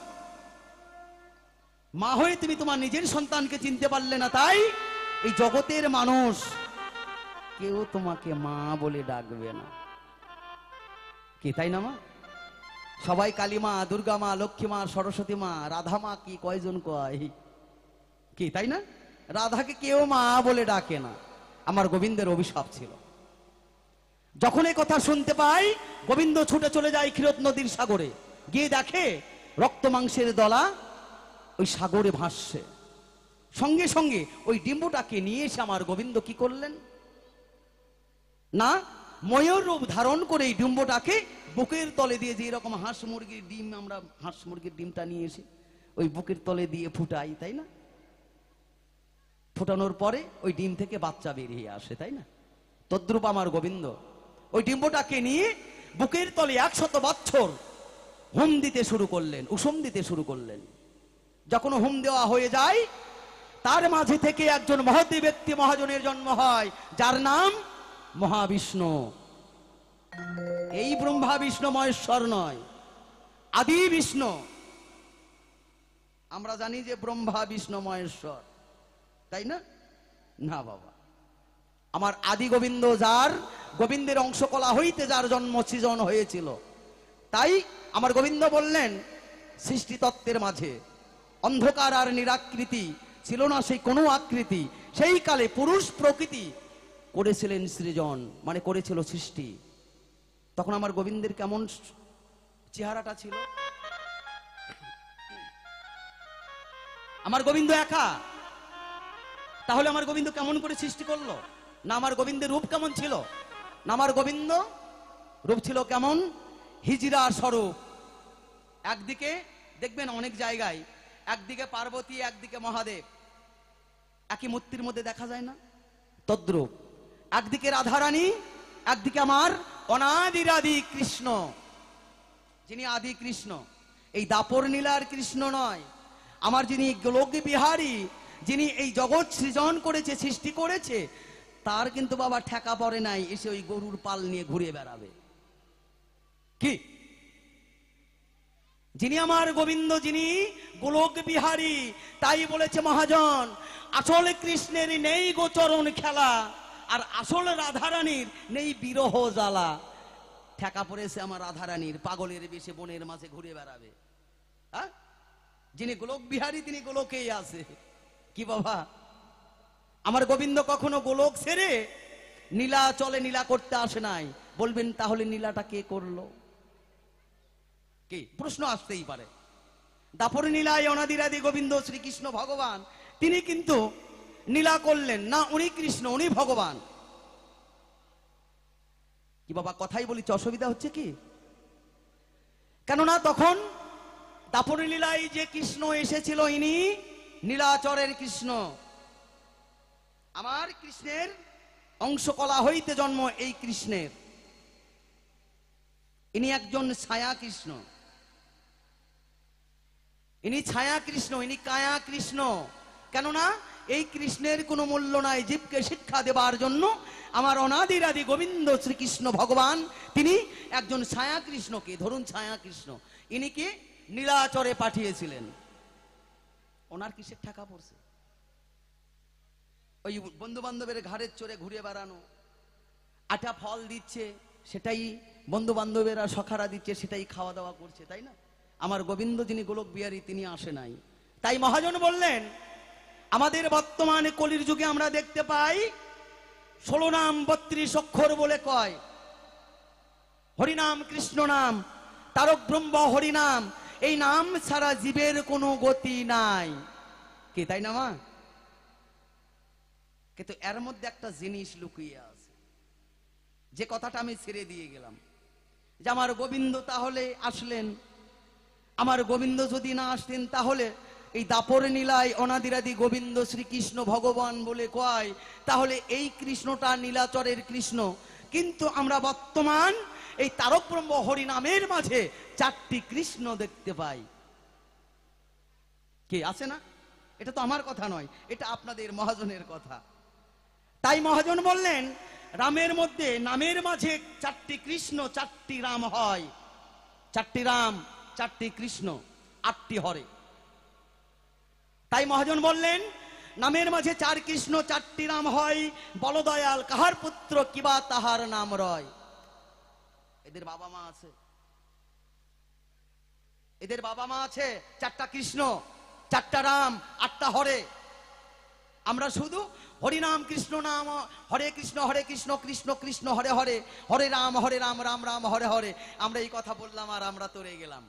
[SPEAKER 3] মা হয়ে তুমি তোমার নিজের সন্তানকে চিনতে পারলে না, তাই এই জগতের মানুষ কেউ তোমাকে মা বলে ডাকবে না, কি তাই না মা? সবাই কালী মা, দুর্গা মা, লক্ষ্মী মা, সরস্বতী মা, রাধা মা কি কয়জন কয়, কি তাই না? রাধাকে কেউ মা বলে ডাকে না। আমার গোবিন্দের অভিশাপ ছিল। যখন এই কথা শুনতে পাই, গোবিন্দ ছুটে চলে যায় ক্ষীরোদ নদীর সাগরে, গিয়ে দেখে রক্ত মাংসের দলা ওই সাগরে ভাসছে। সঙ্গে সঙ্গে ওই ডিম্বটাকে নিয়ে এসে আমার গোবিন্দ কি করলেন না, ময়ূর রূপ ধারণ করে এই ডিম্বটাকে বুকের তলে দিয়ে, যে এরকম হাঁস মুরগির ডিম, আমরা হাঁস মুরগির ডিমটা নিয়ে এসে ওই বুকের তলে দিয়ে ফুটাই, তাই না? ফুটানোর পরে ওই ডিম থেকে বাচ্চা বেরিয়ে আসে, তাই না? তদ্রূপ আমার গোবিন্দ ওই ডিম্বটাকে নিয়ে বুকের তলে একশত বছর হুম দিতে শুরু করলেন, উষুম দিতে শুরু করলেন। যখন হুম দেওয়া হয়ে যায়, তার মাঝে থেকে একজন মহতী ব্যক্তি মহাজনের জন্ম হয়, যার নাম মহাবিষ্ণু। এই ব্রহ্মা বিষ্ণু মহেশ্বর নয়, আদি বিষ্ণু। আমরা জানি যে ব্রহ্মা বিষ্ণু মহেশ্বর, তাই না? না বাবা, আমার আদি গোবিন্দ, যার গোবিন্দের অংশকলা হইতে যার জন্ম সৃজন হয়েছিল। তাই আমার গোবিন্দ বললেন, সৃষ্টি তত্ত্বের মাঝে অন্ধকার আর নিরাকৃতি ছিল না, সেই কোনো আকৃতি। সেই কালে পুরুষ প্রকৃতি করেছিলেন সৃজন, মানে করেছিল সৃষ্টি। তখন আমার গোবিন্দের কেমন চেহারাটা ছিল? আমার গোবিন্দ একা, তাহলে আমার গোবিন্দ কেমন করে সৃষ্টি করলো? না আমার গোবিন্দের রূপ কেমন ছিল? না আমার গোবিন্দ রূপ ছিল কেমন? হিজড়া স্বরূপ। একদিকে দেখবেন অনেক জায়গায়, একদিকে পার্বতী, একদিকে মহাদেব, একই মূর্তির মধ্যে দেখা যায় না? তদ্রূপ একদিকে রাধারানী, একদিকে আমার অনাদিরাদি কৃষ্ণ, যিনি আদি কৃষ্ণ। এই দাপর নীলার কৃষ্ণ নয়, আমার যিনি গোলক বিহারী, যিনি এই জগৎ সৃজন করেছে, সৃষ্টি করেছে, তার কিন্তু বাবা ঠেকা পড়ে নাই এসে ওই গরুর পাল নিয়ে ঘুরে বেড়াবে। কি? যিনি আমার গোবিন্দ, যিনি গোলক বিহারী, তাই বলেছে মহাজন, আসল কৃষ্ণের নেই গোচরণ খেলা, আর আসল রাধারানীর নেই বিরহ জ্বালা। ঠেকা পড়েছে আমার রাধারানীর, পাগলের বেশে বনের মাঝে ঘুরে বেড়াবে। হ্যাঁ, যিনি গোলক বিহারী তিনি গোলকেই আছে। কি বাবা, আমার গোবিন্দ কখনো গোলক ছেড়ে নীলা চলে নীলা করতে আসে নাই। বলবেন তাহলে নীলাটা কে করলো? কি প্রশ্ন আসতেই পারে। দাপর নীলায় অনাদিরাদি গোবিন্দ শ্রীকৃষ্ণ ভগবান, তিনি কিন্তু নীলা করলেন না, উনি কৃষ্ণ, উনি ভগবান। কি বাবা, কথাই বলিছি, অসুবিধা হচ্ছে কি? কেননা তখন দাপর লীলায় যে কৃষ্ণ এসেছিল, ইনি নীলাচরের কৃষ্ণ। আমার কৃষ্ণের অংশকলা হইতে জন্ম এই কৃষ্ণের। ইনি একজন ছায়া কৃষ্ণ, ইনি ছায়া কৃষ্ণ, ইনি কায়া কৃষ্ণ। কেননা এই কৃষ্ণের কোনো মূল্য নাই। জীবকে শিক্ষা দেবার জন্য আমার অনাদিরাদি গোবিন্দ শ্রীকৃষ্ণ ভগবান, তিনি একজন ছায়া কৃষ্ণকে, ধরুন ছায়া কৃষ্ণ, ইনিকে নীলাচরে পাঠিয়েছিলেন। ওনার কিসের টাকা পড়ছে? ওই বন্ধু বান্ধবের ঘাড়ের চড়ে ঘুরে বেড়ানো, আটা ফল দিচ্ছে, সেটাই বন্ধু বান্ধবেরা সখারা দিচ্ছে, সেটাই খাওয়া দাওয়া করছে, তাই না? আমার গোবিন্দ যিনি গোলক বিহারী, তিনি আসে নাই। তাই মহাজন বললেন, আমাদের বর্তমানে কলির যুগে আমরা দেখতে পাই ষোলো নাম বত্রিশ অক্ষর বলে কয়, হরিনাম কৃষ্ণ নাম, তারক ব্রহ্ম হরিনাম, এই নাম ছাড়া জীবের কোনো গতি নাই। কি তাই না মা? কিন্তু এর মধ্যে একটা জিনিস লুকিয়ে আছে, যে কথাটা আমি ছেড়ে দিয়ে গেলাম, যে আমার গোবিন্দ তাহলে আসলেন। আমার গোবিন্দ যদি না আসতেন, তাহলে এই দাপর নীলায় অনাদিরাদি গোবিন্দ শ্রীকৃষ্ণ ভগবান বলে কয়, তাহলে এই কৃষ্ণটা নীলাচরের কৃষ্ণ। কিন্তু আমরা বর্তমান এই তারক ব্রহ্ম হরি নামের মাঝে চারটি কৃষ্ণ দেখতে পাই। কে আছে না? এটা তো আমার কথা নয়, এটা আপনাদের মহাজনের কথা। তাই মহাজন বললেন, রামের মধ্যে নামের মাঝে চারটি কৃষ্ণ, চারটি রাম হয়। চারটি রাম, চারটি কৃষ্ণ, আটটি হরে। তাই মহাজন বললেন, নামের মাঝে চার কৃষ্ণ, চারটি রাম হয়, বলদয়াল কাহার পুত্র কিবা তাহার নাম রয়। এদের বাবা মা আছে, এদের বাবা মা আছে, চারটা কৃষ্ণ, চারটা রাম, আটটা হরে। আমরা শুধু হরিনাম কৃষ্ণ নাম, হরে কৃষ্ণ হরে কৃষ্ণ কৃষ্ণ কৃষ্ণ হরে হরে, হরে রাম হরে রাম রাম রাম হরে হরে, আমরা এই কথা বললাম আর আমরা তরে গেলাম।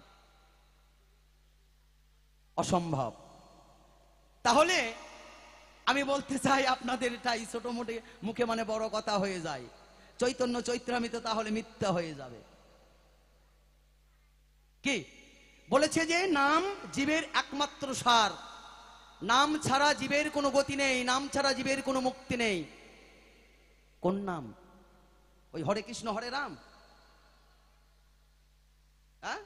[SPEAKER 3] অসম্ভব। তাহলে আমি বলতে চাই, আপনাদের এটাই ছোট মোটে মুখে মানে বড় কথা হয়ে যায়, চৈতন্য চৈত্রামিত তাহলে মিথ্যা হয়ে যাবে। কি বলেছে যে নাম জীবের একমাত্র সার, নাম ছাড়া জীবের কোনো গতি নেই, নাম ছাড়া জীবের কোনো মুক্তি নেই। কোন নাম? ওই হরে কৃষ্ণ হরে রাম? হ্যাঁ?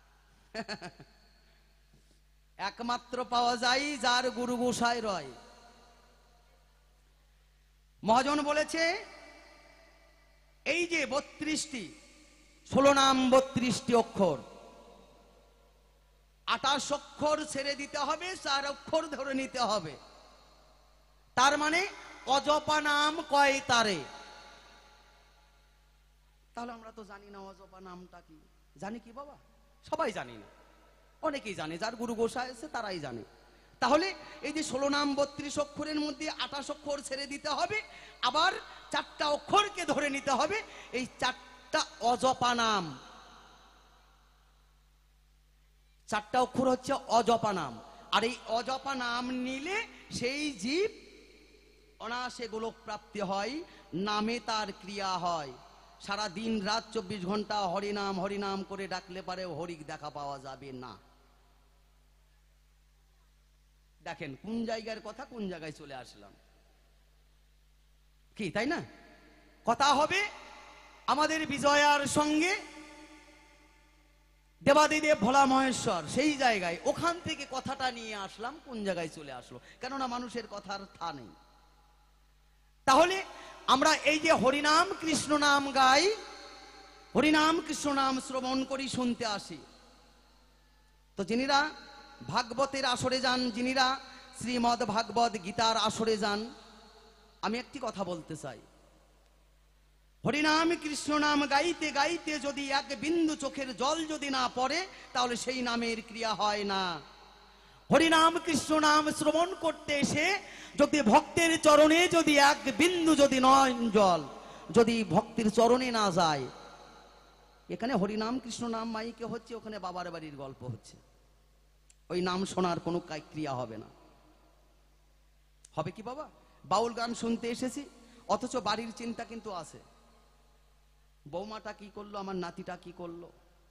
[SPEAKER 3] একমাত্র পাওয়া যায় যার গুরু গোসাই রয়। মহাজন বলেছে এই যে বত্রিশটি ষোলো নাম বত্রিশটি অক্ষর, আঠাশ অক্ষর ছেড়ে দিতে হবে, চার অক্ষর ধরে নিতে হবে। তার মানে অজপা নাম কয় তারে। তাহলে আমরা তো জানি না অজপা নামটা কি। জানি কি বাবা? সবাই জানি না, অনেকেই জানে, যার গুরু গোসাই আছে তারাই জানে। তাহলে এই যে ষোলো নাম বত্রিশ অক্ষরের মধ্যে আঠাশ অক্ষর ছেড়ে দিতে হবে, আবার চারটা অক্ষরকে ধরে নিতে হবে। এই চারটা অজপা নাম, চারটা অক্ষর হচ্ছে অজপা নাম। আর এই অজপা নাম নিলে সেই জীব অনায়াসে গোলক প্রাপ্তি হয়, নামে তার ক্রিয়া হয়। সারা দিন রাত চব্বিশ ঘন্টা হরিনাম হরিনাম করে ডাকলে পারে হরিক দেখা পাওয়া যাবে না। দেখেন কোন জায়গার কথা কোন জায়গায় চলে আসলাম, কি তাই না? কথা হবে আমাদের বিজয়ার সঙ্গে দেবাদিদেব ভোলা মহেশ্বর, সেই জায়গায় ওখান থেকে কথাটা নিয়ে আসলাম, কোন জায়গায় চলে আসলো, কেননা মানুষের কথার থা নেই। তাহলে আমরা এই যে হরিনাম কৃষ্ণ নাম গাই, হরিনাম কৃষ্ণ নাম শ্রবণ করি, শুনতে আসি, তো যিনিরা ভাগবতের আসরে যান, যিনিরা শ্রীমদ্ ভাগবত গীতার আসরে যান, আমি একটি কথা বলতে চাই, হরিনাম কৃষ্ণ নাম গাইতে গাইতে যদি এক বিন্দু চোখের জল যদি না পড়ে, তাহলে সেই নামের ক্রিয়া হয় না। হরিনাম কৃষ্ণ নাম শ্রবণ করতে এসে যদি ভক্তের চরণে যদি এক বিন্দু যদি নয় জল যদি ভক্তের চরণে না যায়, এখানে হরিনাম কৃষ্ণ নাম মাইকে হচ্ছে, ওখানে বাবার বাড়ির গল্প হচ্ছে, ওই নাম শোনার কোনো ক্রিয়া হবে না। হবে কি বাবা? বাউল গান শুনতে এসেছি, অথচ বাড়ির চিন্তা কিন্তু আছে, বৌমাটা কি করলো, আমার নাতিটা কি করলো।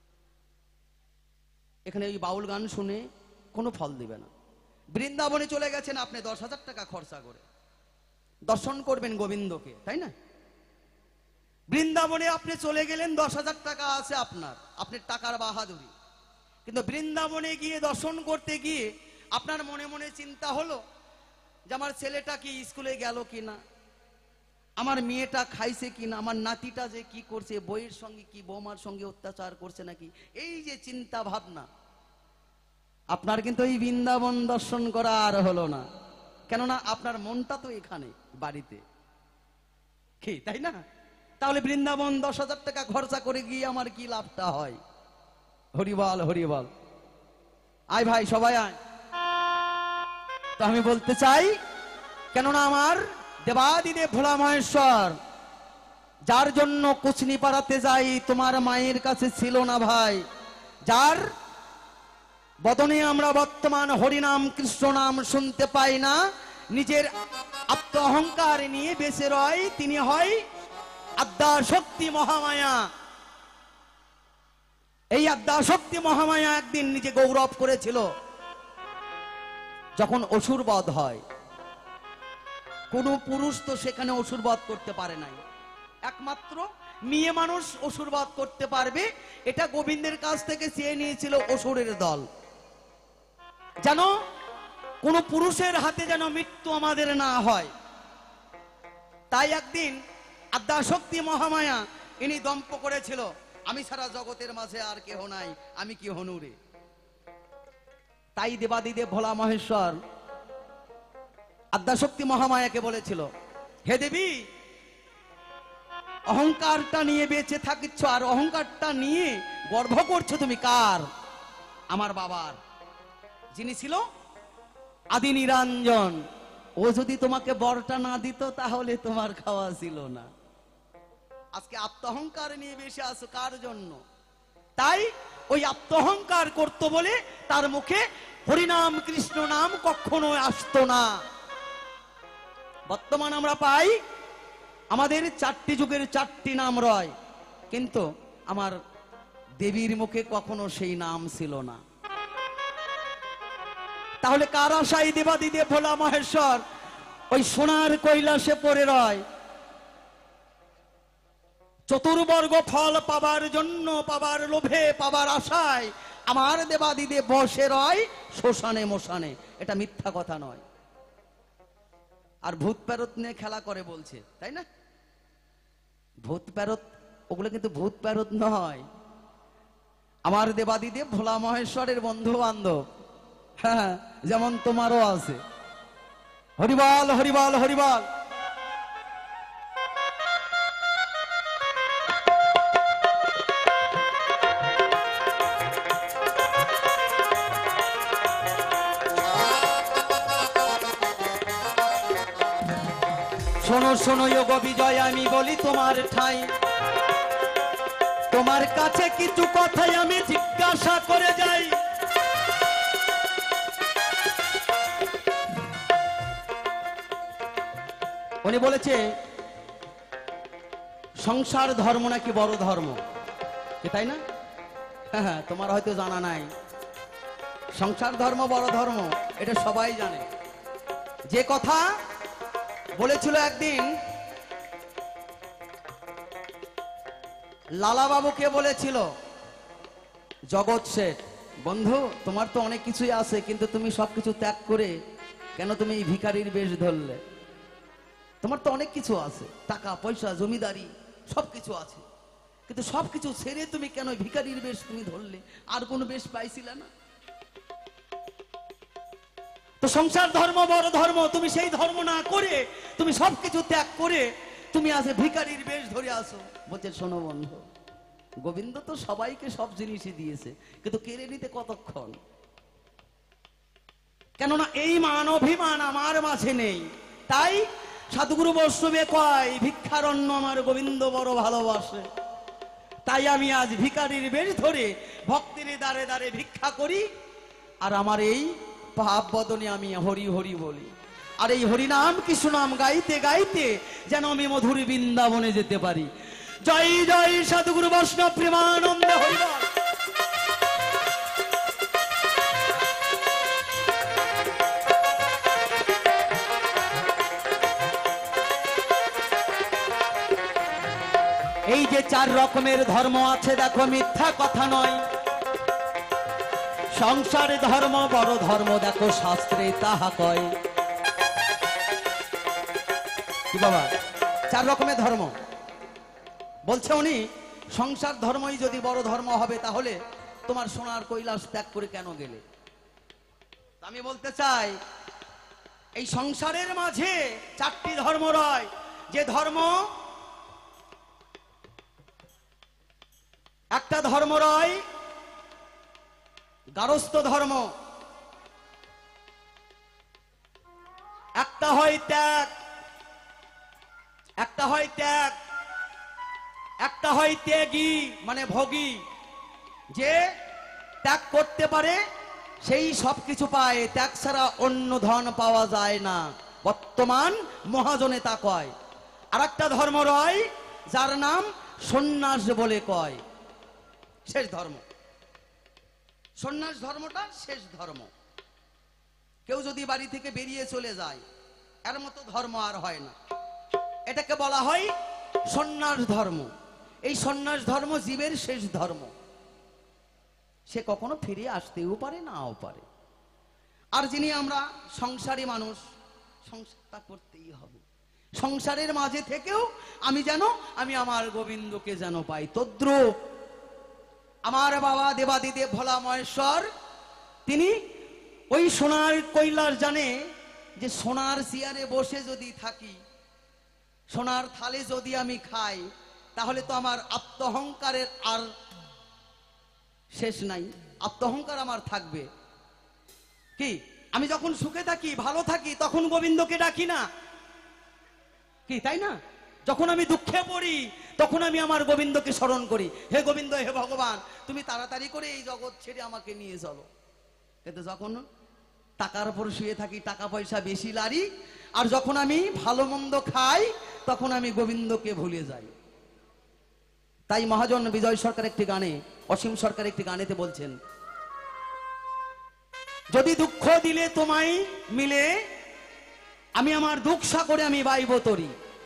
[SPEAKER 3] এখানে ওই বাউল গান শুনে কোনো ফল দিবে না। বৃন্দাবনে চলে গেছেন আপনি দশ হাজার টাকা খরচা করে, দর্শন করবেন গোবিন্দকে, তাই না? বৃন্দাবনে আপনি চলে গেলেন, দশ হাজার টাকা আছে আপনার, আপনার টাকার বাহাদুরি, কিন্তু বৃন্দাবনে গিয়ে দর্শন করতে গিয়ে আপনার মনে মনে চিন্তা হলো যে আমার ছেলেটা কি স্কুলে গেল কিনা, আমার মেয়েটা খাইছে কিনা, আমার নাতিটা যে কি করছে, বইয়ের সঙ্গে কি বৌমার সঙ্গে অত্যাচার করছে নাকি, এই যে চিন্তা ভাবনা, আপনার কিন্তু এই বৃন্দাবন দর্শন করা আর হলো না, কেননা আপনার মনটা তো এখানে বাড়িতে, কি তাই না? তাহলে বৃন্দাবন দশ হাজার টাকা খরচা করে গিয়ে আমার কি লাভটা হয়? হরিবল হরিবল, আয় ভাই সবাই আয়। তো আমি বলতে চাই, কেননা আমার দেবাদিদেব ভোলা মহেশ্বর, যার জন্য কুচনি পাড়াতে যাই, তোমার মায়ের কাছে ছিল না ভাই, যার বদনে আমরা বর্তমান হরিনাম কৃষ্ণ নাম শুনতে পাই না, নিজের আত্ম অহংকার নিয়ে বেঁচে রয়, তিনি হয় আদ্যা শক্তি মহামায়া। এই আদ্যা শক্তি মহামায়া একদিন নিজে গৌরব করেছিল, যখন অসুর বধ হয়, কোন পুরুষ তো সেখানে অসুর বধ করতে পারে নাই, একমাত্র মেয়ে মানুষ অসুর বধ করতে পারবে, এটা গোবিন্দের কাছ থেকে চেয়ে নিয়েছিল অসুরের দল, যেন কোন পুরুষের হাতে যেন মৃত্যু আমাদের না হয়। তাই একদিন আদ্যা শক্তি মহামায়া ইনি দম্প করেছিল, আমি সারা জগতের মাঝে আর কেহ নাই, আমি কি হনুরে। তাই দেবাদিদেব ভোলা মহেশ্বর আদ্যা শক্তি মহামায়াকে বলেছিল, হে দেবী, অহংকারটা নিয়ে বেঁচে থাকিচ্ছ, আর অহংকারটা নিয়ে গর্ব করছো তুমি কার? আমার বাবার, যিনি ছিল আদি নিরঞ্জন, ও যদি তোমাকে বরটা না দিত তাহলে তোমার খাওয়া ছিল না। আজকে আত্মহংকার নিয়ে বেশি আছো কার জন্য? তাই ওই আত্মহংকার করতো বলে তার মুখে হরিনাম কৃষ্ণ নাম কখনো আসতো না। বর্তমান আমরা পাই আমাদের চারটি যুগের চারটি নাম রয়, কিন্তু আমার দেবীর মুখে কখনো সেই নাম ছিল না।
[SPEAKER 2] তাহলে কার আশায় দেবাদিদেব ভোলা মহেশ্বর ওই সোনার কৈলাসে পড়ে রয়? চতুর্বর্গ ফল পাবার জন্য, পাবার লোভে, পাবার আশায় আমার দেবাদিদেব বসে রয় শ্মশানে মশানে। এটা মিথ্যা কথা নয়। আর ভূত প্যারত নিয়ে খেলা করে বলছে, তাই না? ভূত প্যারত, ওগুলো কিন্তু ভূত প্যারত নয়, আমার দেবাদিদেব ভোলা মহেশ্বরের বন্ধু বান্ধব। হ্যাঁ, যেমন তোমারও আছে। হরিবল হরিবল হরিবল। শোনো শোনো যোগ বিজয়, আমি বলি তোমার ঠাই, তোমার কাছে কিছু কথাই আমি জিজ্ঞাসা করে যাই। উনি বলেছে সংসার ধর্ম নাকি বড় ধর্ম, কি তাই না? হ্যাঁ, তোমার হয়তো জানা নাই। সংসার ধর্ম বড় ধর্ম এটা সবাই জানে। যে কথা বলেছিল একদিন লালা বাবুকে, বলেছিল জগৎ শেঠ, বন্ধু তোমার তো অনেক কিছুই আছে, কিন্তু তুমি সবকিছু ত্যাগ করে কেন তুমি এই ভিখারির বেশ ধরলে? তোমার তো অনেক কিছু আছে, টাকা পয়সা জমিদারি সবকিছু আছে, কিন্তু সবকিছু ছেড়ে তুমি কেন ভিখারির বেশ তুমি ধরলে? আর কোনো বেশ পাইছিলে না? তো সংসার ধর্ম বড় ধর্ম, তুমি সেই ধর্ম না করে তুমি সবকিছু ত্যাগ করে তুমি আজ ভিখারির বেশ ধরে আসো। বলছে শোনো বন্ধু, গোবিন্দ তো সবাইকে সব জিনিসই দিয়েছে, কিন্তু কেড়ে নিতে কতক্ষণ? কেননা এই মান অভিমান আমার মাঝে নেই। তাই সাধুগুরু বৈষ্ণবে কয় ভিক্ষারণ্য আমার গোবিন্দ বড় ভালোবাসে। তাই আমি আজ ভিখারির বেশ ধরে ভক্তির দ্বারে দ্বারে ভিক্ষা করি, আর আমার এই পাপ বদনে আমি হরি হরি বলি। আর এই হরিনাম কৃষ্ণ নাম গাইতে গাইতে যেন আমি মধুর বৃন্দাবনে যেতে পারি। জয় জয় সাধুগুরু বৈষ্ণব প্রেমানন্দ হরিবল। এই যে চার রকমের ধর্ম আছে, দেখো মিথ্যা কথা নয়। সংসারে ধর্ম বড় ধর্ম, দেখো শাস্ত্রে তাহা কয়। কি বাবা, চার রকমের ধর্ম বলছে উনি। সংসার ধর্মই যদি বড় ধর্ম হবে, তাহলে তোমার সোনার কৈলাস ত্যাগ করে কেন গেলে? আমি বলতে চাই এই সংসারের মাঝে চারটি ধর্ম রয়। যে ধর্ম, একটা ধর্ম রয় গারস্থ ধর্ম, একটা হয় ত্যাগ, একটা হয় ত্যাগ, একটা হয় ত্যাগী মানে ভোগী। যে ত্যাগ করতে পারে সেই সবকিছু পায়, ত্যাগ ছাড়া অন্য ধন পাওয়া যায় না, বর্তমান মহাজনে তা কয়। আর একটা ধর্ম রয় যার নাম সন্ন্যাস বলে কয়, শেষ ধর্ম। সন্ন্যাস ধর্মটা শেষ ধর্ম। কেউ যদি বাড়ি থেকে বেরিয়ে চলে যায়, এর মতো ধর্ম আর হয় না, এটাকে বলা হয় সন্ন্যাস ধর্ম। এই সন্ন্যাস ধর্ম জীবের শেষ ধর্ম। সে কখনো ফিরে আসতেও পারে নাও পারে। আর যিনি আমরা সংসারী মানুষ, সংসারটা করতেই হবে। সংসারের মাঝে থেকেও আমি যেন আমি আমার গোবিন্দকে যেন পাই। তদ্রূপ আমার বাবা দেবাদিদেব ভোলা মহেশ্বর, তিনি ওই সোনার কৈলাস জানে যে সোনার চেয়ারে বসে যদি থাকি, সোনার থালে যদি আমি খাই, তাহলে তো আমার আত্মহংকারের আর শেষ নাই। আত্মহংকার আমার থাকবে কি? আমি যখন সুখে থাকি, ভালো থাকি, তখন গোবিন্দকে ডাকি না কি, তাই না? যখন আমি দুঃখে পড়ি, তখন আমি আমার গোবিন্দকে স্মরণ করি। হে গোবিন্দ, হে ভগবান, তুমি তাড়াতাড়ি করে এই জগৎ ছেড়ে আমাকে নিয়ে চলো। কিন্তু যখন টাকার উপর শুয়ে থাকি, টাকা পয়সা বেশি লারি, আর যখন আমি ভালো মন্দ খাই, তখন আমি গোবিন্দকে ভুলে যাই। তাই মহাজন বিজয় সরকার একটি গানে, অসীম সরকার একটি গানেতে বলছেন,
[SPEAKER 3] যদি দুঃখ দিলে তোমায় মিলে, আমি আমার দুঃখ সাগরে আমি বাইব তরি।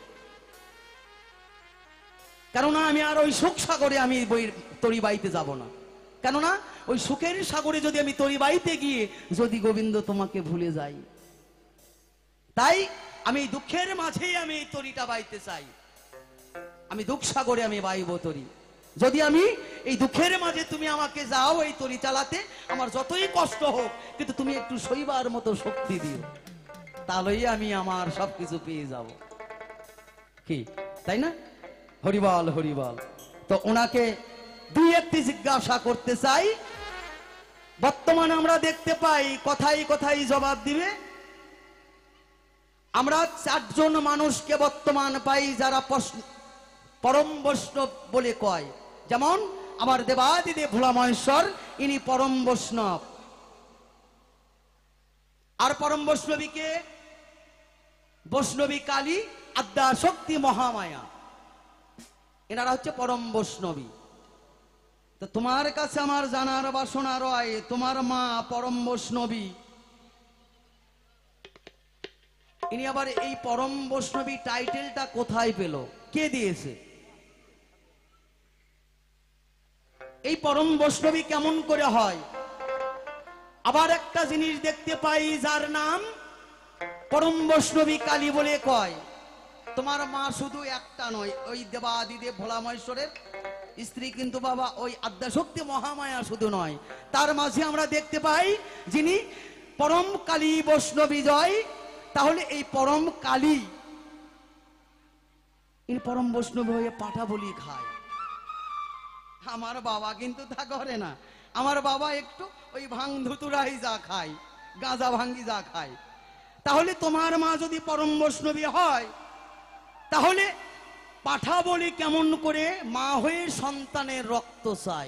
[SPEAKER 3] কেননা আমি আর ওই সুখ সাগরে আমি বই- তরি বাইতে যাব না। কেননা ওই সুখের সাগরে যদি আমি তরি বাইতে গিয়ে যদি গোবিন্দ তোমাকে ভুলে যাই, তাই আমি এই দুঃখের মাঝেই আমি এই তরিটা বাইতে চাই। আমি দুঃখ সাগরে আমি বাইব তরি। যদি আমি এই দুঃখের মাঝে তুমি আমাকে যাও এই তরি চালাতে, আমার যতই কষ্ট হোক, কিন্তু তুমি একটু সইবার মতো শক্তি দিও, তাহলেই আমি আমার সবকিছু পেয়ে যাব। কি তাই না? হরিবল হরিবল। তো ওনাকে দুই একটি জিজ্ঞাসা করতে চাই। বর্তমানে আমরা দেখতে পাই কথাই কথাই জবাব দিবে। আমরা চারজন মানুষকে বর্তমান পাই যারা পস- পরম বৈষ্ণব বলে কয়। যেমন আমার দেবাদিদেব ভোলা মহেশ্বর, ইনি পরম বৈষ্ণব। আর পরম বৈষ্ণবীকে বৈষ্ণবী কালী, আদ্যা শক্তি, মহামায়া, এনারা হচ্ছে পরম বৈষ্ণবী। তো তোমার কাছে আমার জানার বাসনা রয়, তোমার মা পরম বৈষ্ণবী, ইনি আবার এই পরম বৈষ্ণবী টাইটেলটা কোথায় পেল, কে দিয়েছে? এই পরম বৈষ্ণবী কেমন করে হয়? আবার একটা জিনিস দেখতে পাই যার নাম পরম বৈষ্ণবী কালী বলে কয়। তোমার মা শুধু একটা নয়, ওই দেবাদিদেব ভোলা মহেশ্বরের স্ত্রী কিন্তু বাবা ওই আদ্যাশক্তি মহামায়া শুধু নয়, তার মাঝে আমরা দেখতে পাই যিনি পরম কালী বৈষ্ণবী জয়। তাহলে এই পরম কালী ইনি পরম বৈষ্ণবী হয়ে পাঠা বলি খায়। আমার বাবা কিন্তু তা করে না। আমার বাবা একটু ওই ভাং ধুতুরাই যা খায়, গাঁজা ভাঙ্গি যা খায়। তাহলে তোমার মা যদি পরম বৈষ্ণবী হয়, তাহলে পাঠা বলি কেমন করে মা হয়ে সন্তানের রক্ত চায়?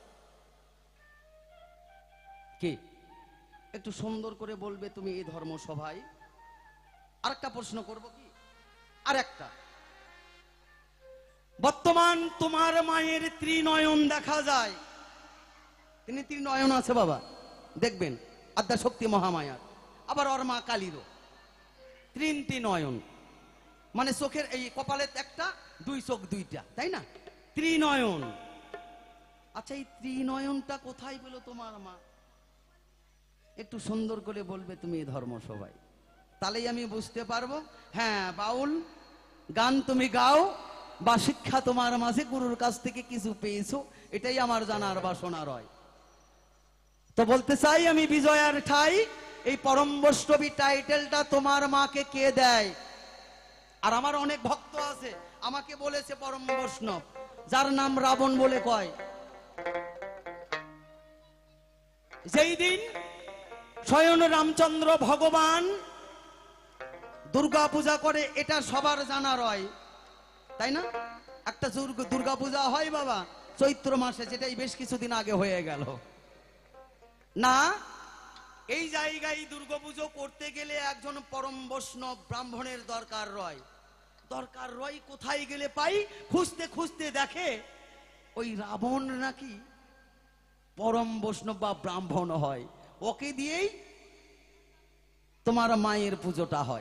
[SPEAKER 3] কি একটু সুন্দর করে বলবে তুমি এই ধর্ম সভায়? আরেকটা প্রশ্ন করব কি, আর একটা, বর্তমান তোমার মায়ের ত্রিনয়ন দেখা যায়। তিনি ত্রিনয়ন আছে বাবা, দেখবেন আদ্যা শক্তি মহামায়ার, আবার ওর মা কালীরও তিনটি নয়ন, মানে চোখের এই কপালের একটা, দুই চোখ দুইটা, তাই না? ত্রিনয়ন। আচ্ছা এই ত্রিনয়নটা কোথায় পেল তোমার মা? একটু সুন্দর করে বলবে তুমি এই ধর্ম সভায়, তাহলেই আমি বুঝতে পারবো। হ্যাঁ, বাউল গান তুমি গাও বা শিক্ষা তোমার মাঝে গুরুর কাছ থেকে কিছু পেয়েছো, এটাই আমার জানার বাসনা রয়। তো বলতে চাই আমি বিজয়ার ঠাই, এই পরম বৈষ্ণবী টাইটেলটা তোমার মাকে কে দেয়? আর আমার অনেক ভক্ত আছে আমাকে বলেছে পরম বৈষ্ণব, যার নাম রাবণ বলে কয়। যেই দিন স্বয়ং রামচন্দ্র ভগবান দুর্গা পূজা করে, এটা সবার জানা রয়, তাই না? একটা দুর্গা পূজা হয় বাবা চৈত্র মাসে, যেটাই বেশ কিছুদিন আগে হয়ে গেল না। এই জায়গায় দুর্গাপুজো করতে গেলে একজন পরম বৈষ্ণব ব্রাহ্মণের দরকার রয়। দরকার রয় কোথায় গেলে পাই? খুঁজতে খুঁজতে দেখে ওই রাবণ নাকি পরম বৈষ্ণব বা ব্রাহ্মণ হয়, ওকে দিয়েই তোমার মায়ের পুজোটা হয়।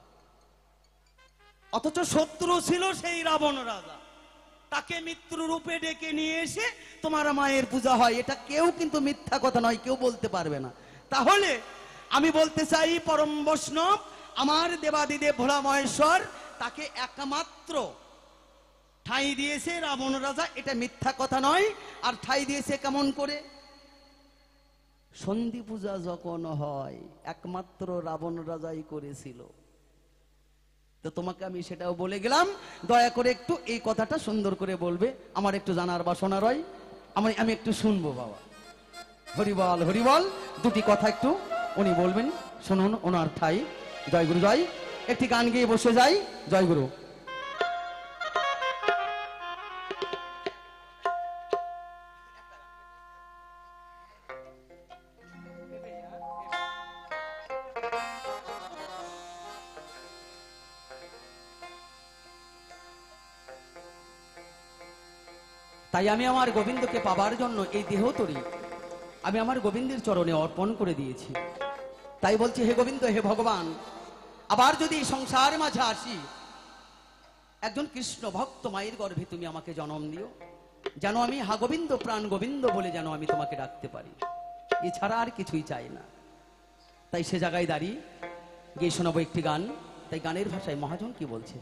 [SPEAKER 3] অথচ শত্রু ছিল সেই রাবণ রাজা, তাকে মৃত্যু রূপে ডেকে নিয়ে এসে তোমার মায়ের পূজা হয়। এটা কেউ কিন্তু মিথ্যা কথা নয়, কেউ বলতে পারবে না। তাহলে আমি বলতে চাই পরম বৈষ্ণব আমার দেবাদিদেব ভোলা মহেশ্বর, তাকে একমাত্র ঠাঁই দিয়েছে রাবণ রাজা, এটা মিথ্যা কথা নয়। আর ঠাঁই দিয়েছে কেমন করে? সন্ধি পূজা যখন হয় একমাত্র রাবণ রাজাই করেছিল। তো তোমাকে আমি সেটাও বলে গেলাম, দয়া করে একটু এই কথাটা সুন্দর করে বলবে, আমার একটু জানার বাসনা রয়, আমি আমি একটু শুনবো বাবা। হরিবল হরিবল, দুটি কথা একটু উনি বলবেন, শুনুন ওনার ঠাই। জয় গুরু জয়। একটি গান গিয়ে বসে যাই। জয় গুরু। তাই আমি আমার গোবিন্দকে পাবার জন্য এই দেহ তরি
[SPEAKER 2] আমি আমার গোবিন্দের চরণে অর্পণ করে দিয়েছি। তাই বলছি, হে গোবিন্দ, হে ভগবান, আবার যদি এই সংসার মাঝে আসি, একজন কৃষ্ণ ভক্ত মায়ের গর্ভে তুমি আমাকে জন্ম দিও, যেন আমি হা গোবিন্দ, প্রাণ গোবিন্দ বলে যেন আমি তোমাকে ডাকতে পারি। এছাড়া আর কিছুই চাই না। তাই সে জায়গায় দাঁড়িয়ে গিয়ে শোনাবো একটি গান। তাই গানের ভাষায় মহাজন কি বলছে।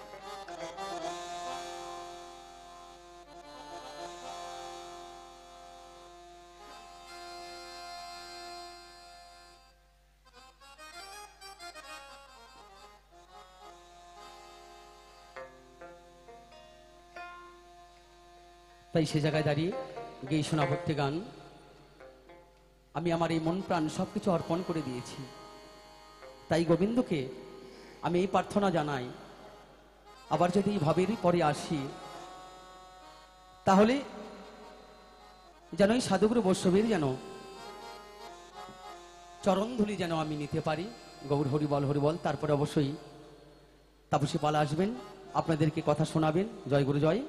[SPEAKER 2] তাই সে জায়গায় দাঁড়িয়ে গিয়ে শোনাবো একটি গান। আমি আমার এই মন প্রাণ সবকিছু অর্পণ করে দিয়েছি। তাই গোবিন্দকে আমি এই প্রার্থনা জানাই, আবার যদি এই ভাবেরই পরে আসি, তাহলে যেন এই সাধুগুরু বৈষ্ণবের যেন চরণধুলি যেন আমি নিতে পারি। গৌর হরিবল হরিবল। তারপরে অবশ্যই তাপসী পাল আসবেন, আপনাদেরকে কথা শোনাবেন। জয় গুরু জয়।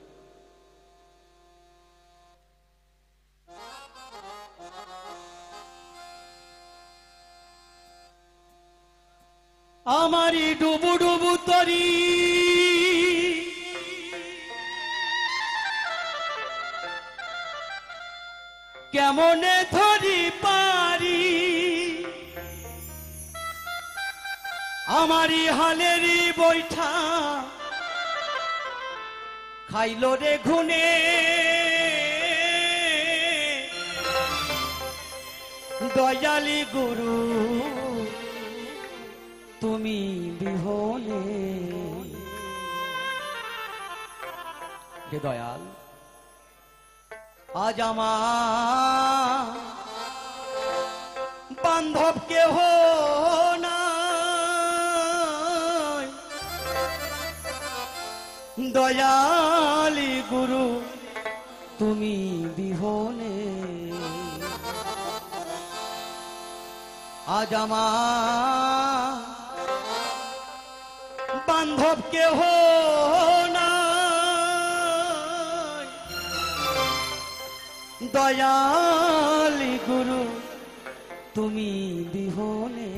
[SPEAKER 2] আমারি ডুবু ডুবু তরি কেমনে ধরি পারি, আমারি হালেরি বৈঠা খাইল রে ঘুনে, দয়ালি গুরু তুমি বিহনে। হে দয়াল, আজ আমার বান্ধব কেহ নাই, দয়ালি গুরু তুমি বিহনে। আজ আমার বান্ধব কেহ নাই, দয়ালি গুরু তুমি বিহনে।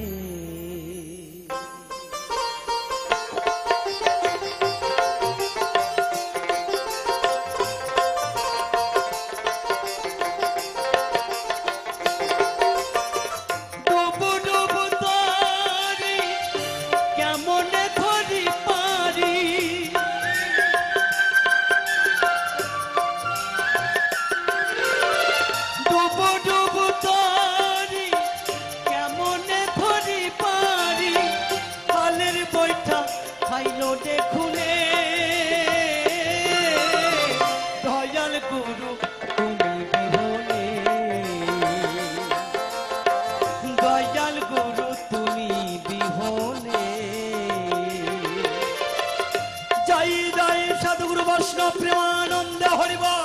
[SPEAKER 2] প্রেমানন্দে হরিবল।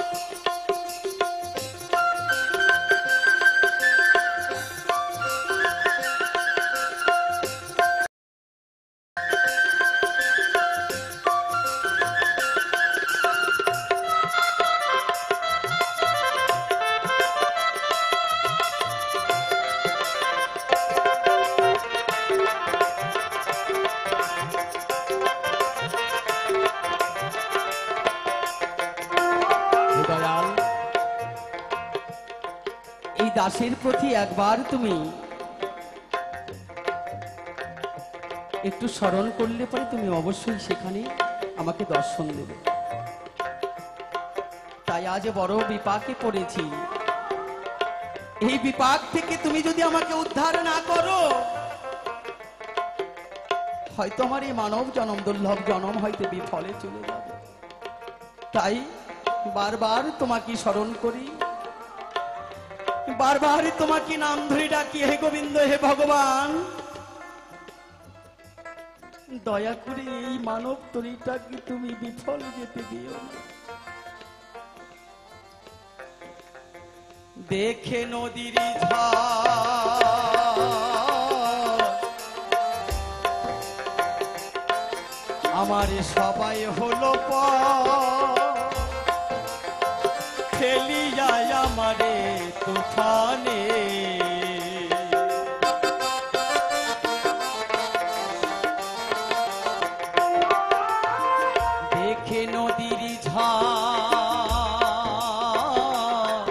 [SPEAKER 2] দাসের প্রতি একবার তুমি একটু স্মরণ করলে পরে তুমি অবশ্যই সেখানে আমাকে দর্শন দেবে। তাই আজ বড় বিপাকে পড়েছি। এই বিপাক থেকে তুমি যদি আমাকে উদ্ধার না করো, হয়তো আমার এই মানব জনম, দুর্লভ জনম হয়তো বিফলে চলে যাবে। তাই বারবার তোমাকে স্মরণ করি, বারবার তোমাকে নাম ধরে ডাকি, হে গোবিন্দ, হে ভগবান, দয়া করে এই মানব তরিটাকে তুমি বিফল যেতে দিও না। দেখে নদীর আমার সবাই হলো ফেলি যায়
[SPEAKER 4] আমারে তুফানে। দেখে নদীর ঝড়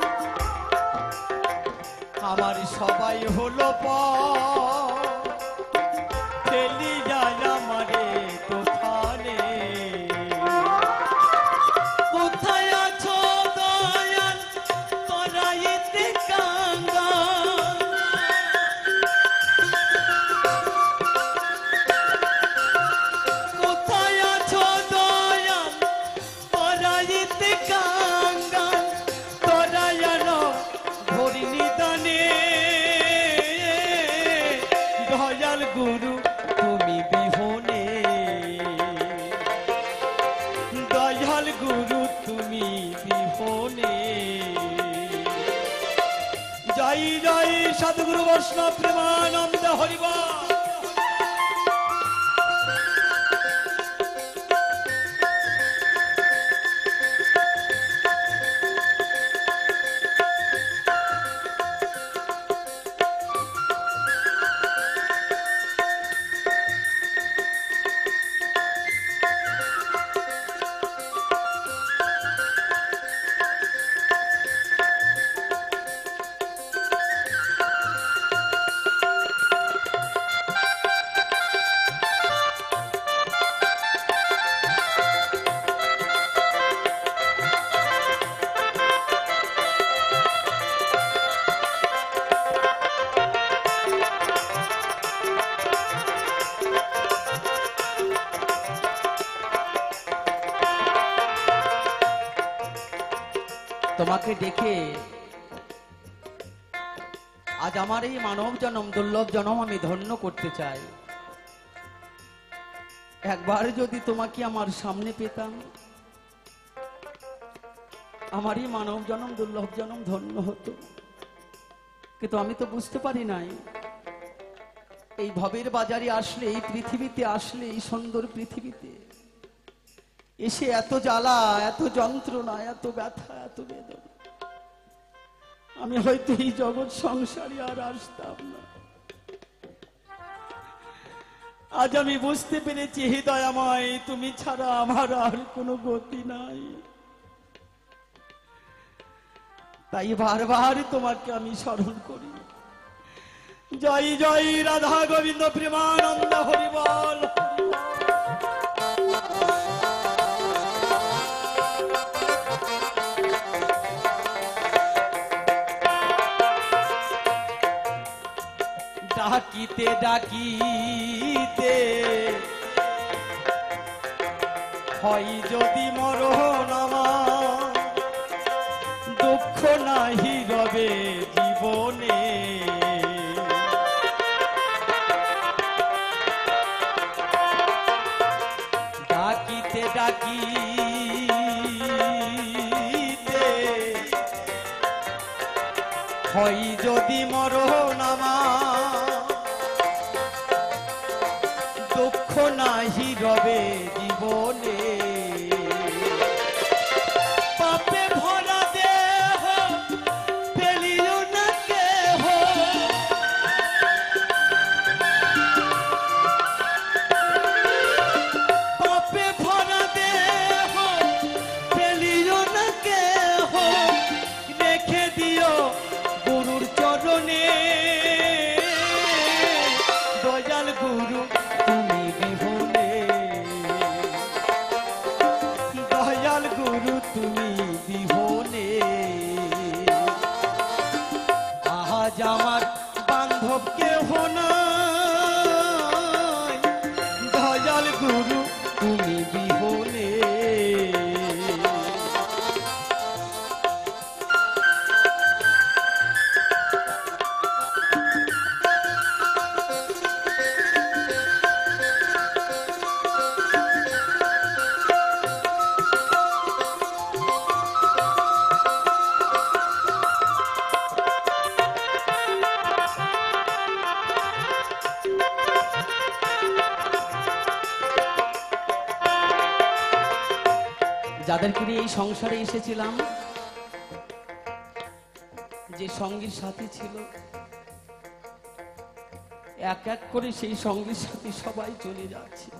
[SPEAKER 4] আমার সবাই হলো পর, ফেলি যায় আমারে তুফানে। কোথায় আছো দয়াল পরাইতে কাঙ্গা, কোথায় আছো দয়াল পরাইতে কাঙ্গা, তরায়ান ধরি নিদানে। দয়াল গুরু তুমি বিহনে, দয়াল গুরু তুমি বিহনে। জয় জয় সদ্গুরু বৈষ্ণব প্রেমানন্দ হরিবা।
[SPEAKER 2] তোমাকে দেখে আজ আমার এই মানব জনম দুর্লভ জনম আমি ধন্য করতে চাই। একবার যদি তোমাকে আমার সামনে পেতাম, আমার এই মানব জনম দুর্লভ জনম ধন্য হতো। কিন্তু আমি তো বুঝতে পারি নাই এই ভবের বাজারে আসলে, এই পৃথিবীতে আসলে, এই সুন্দর পৃথিবীতে এসে এত জ্বালা, এত যন্ত্রণা, এত ব্যথা, এত বেদনা, আমি হয়তো এই জগৎ সংসারে আর আসতাম না। আজ আমি বুঝতে পেরেছি হৃদয়াময় তুমি ছাড়া আমার আর কোনো গতি নাই। তাই বারবার তোমাকে আমি স্মরণ করি। জয় জয় রাধা গোবিন্দ প্রেমানন্দ হরিবল। ডাকিতে ডাকিতে হয় যদি মরণ আমার, দুঃখ নাহি রবে জীবনে। ডাকিতে ডাকিতে হয় যদি মরণ আমার, দুঃখ নাহি রবে জীবনে। পাপে ভরা দেহ পেলিও না কেহ, পাপে ভরা দেহ পেলিও না কেহ, রেখে দিও গুরুর চরণে। দয়াল গুরু তুমি বিহনে, দয়াল গুরু তুমি বিহনে। আজ আমার বান্ধব কেহ নাই, দয়াল গুরু তুমি বিহনে। যাদেরকে নিয়ে এই সংসারে এসেছিলাম
[SPEAKER 3] যে সঙ্গীর সাথী ছিল, এক এক করে সেই সঙ্গীর সাথী সবাই চলে যাচ্ছে।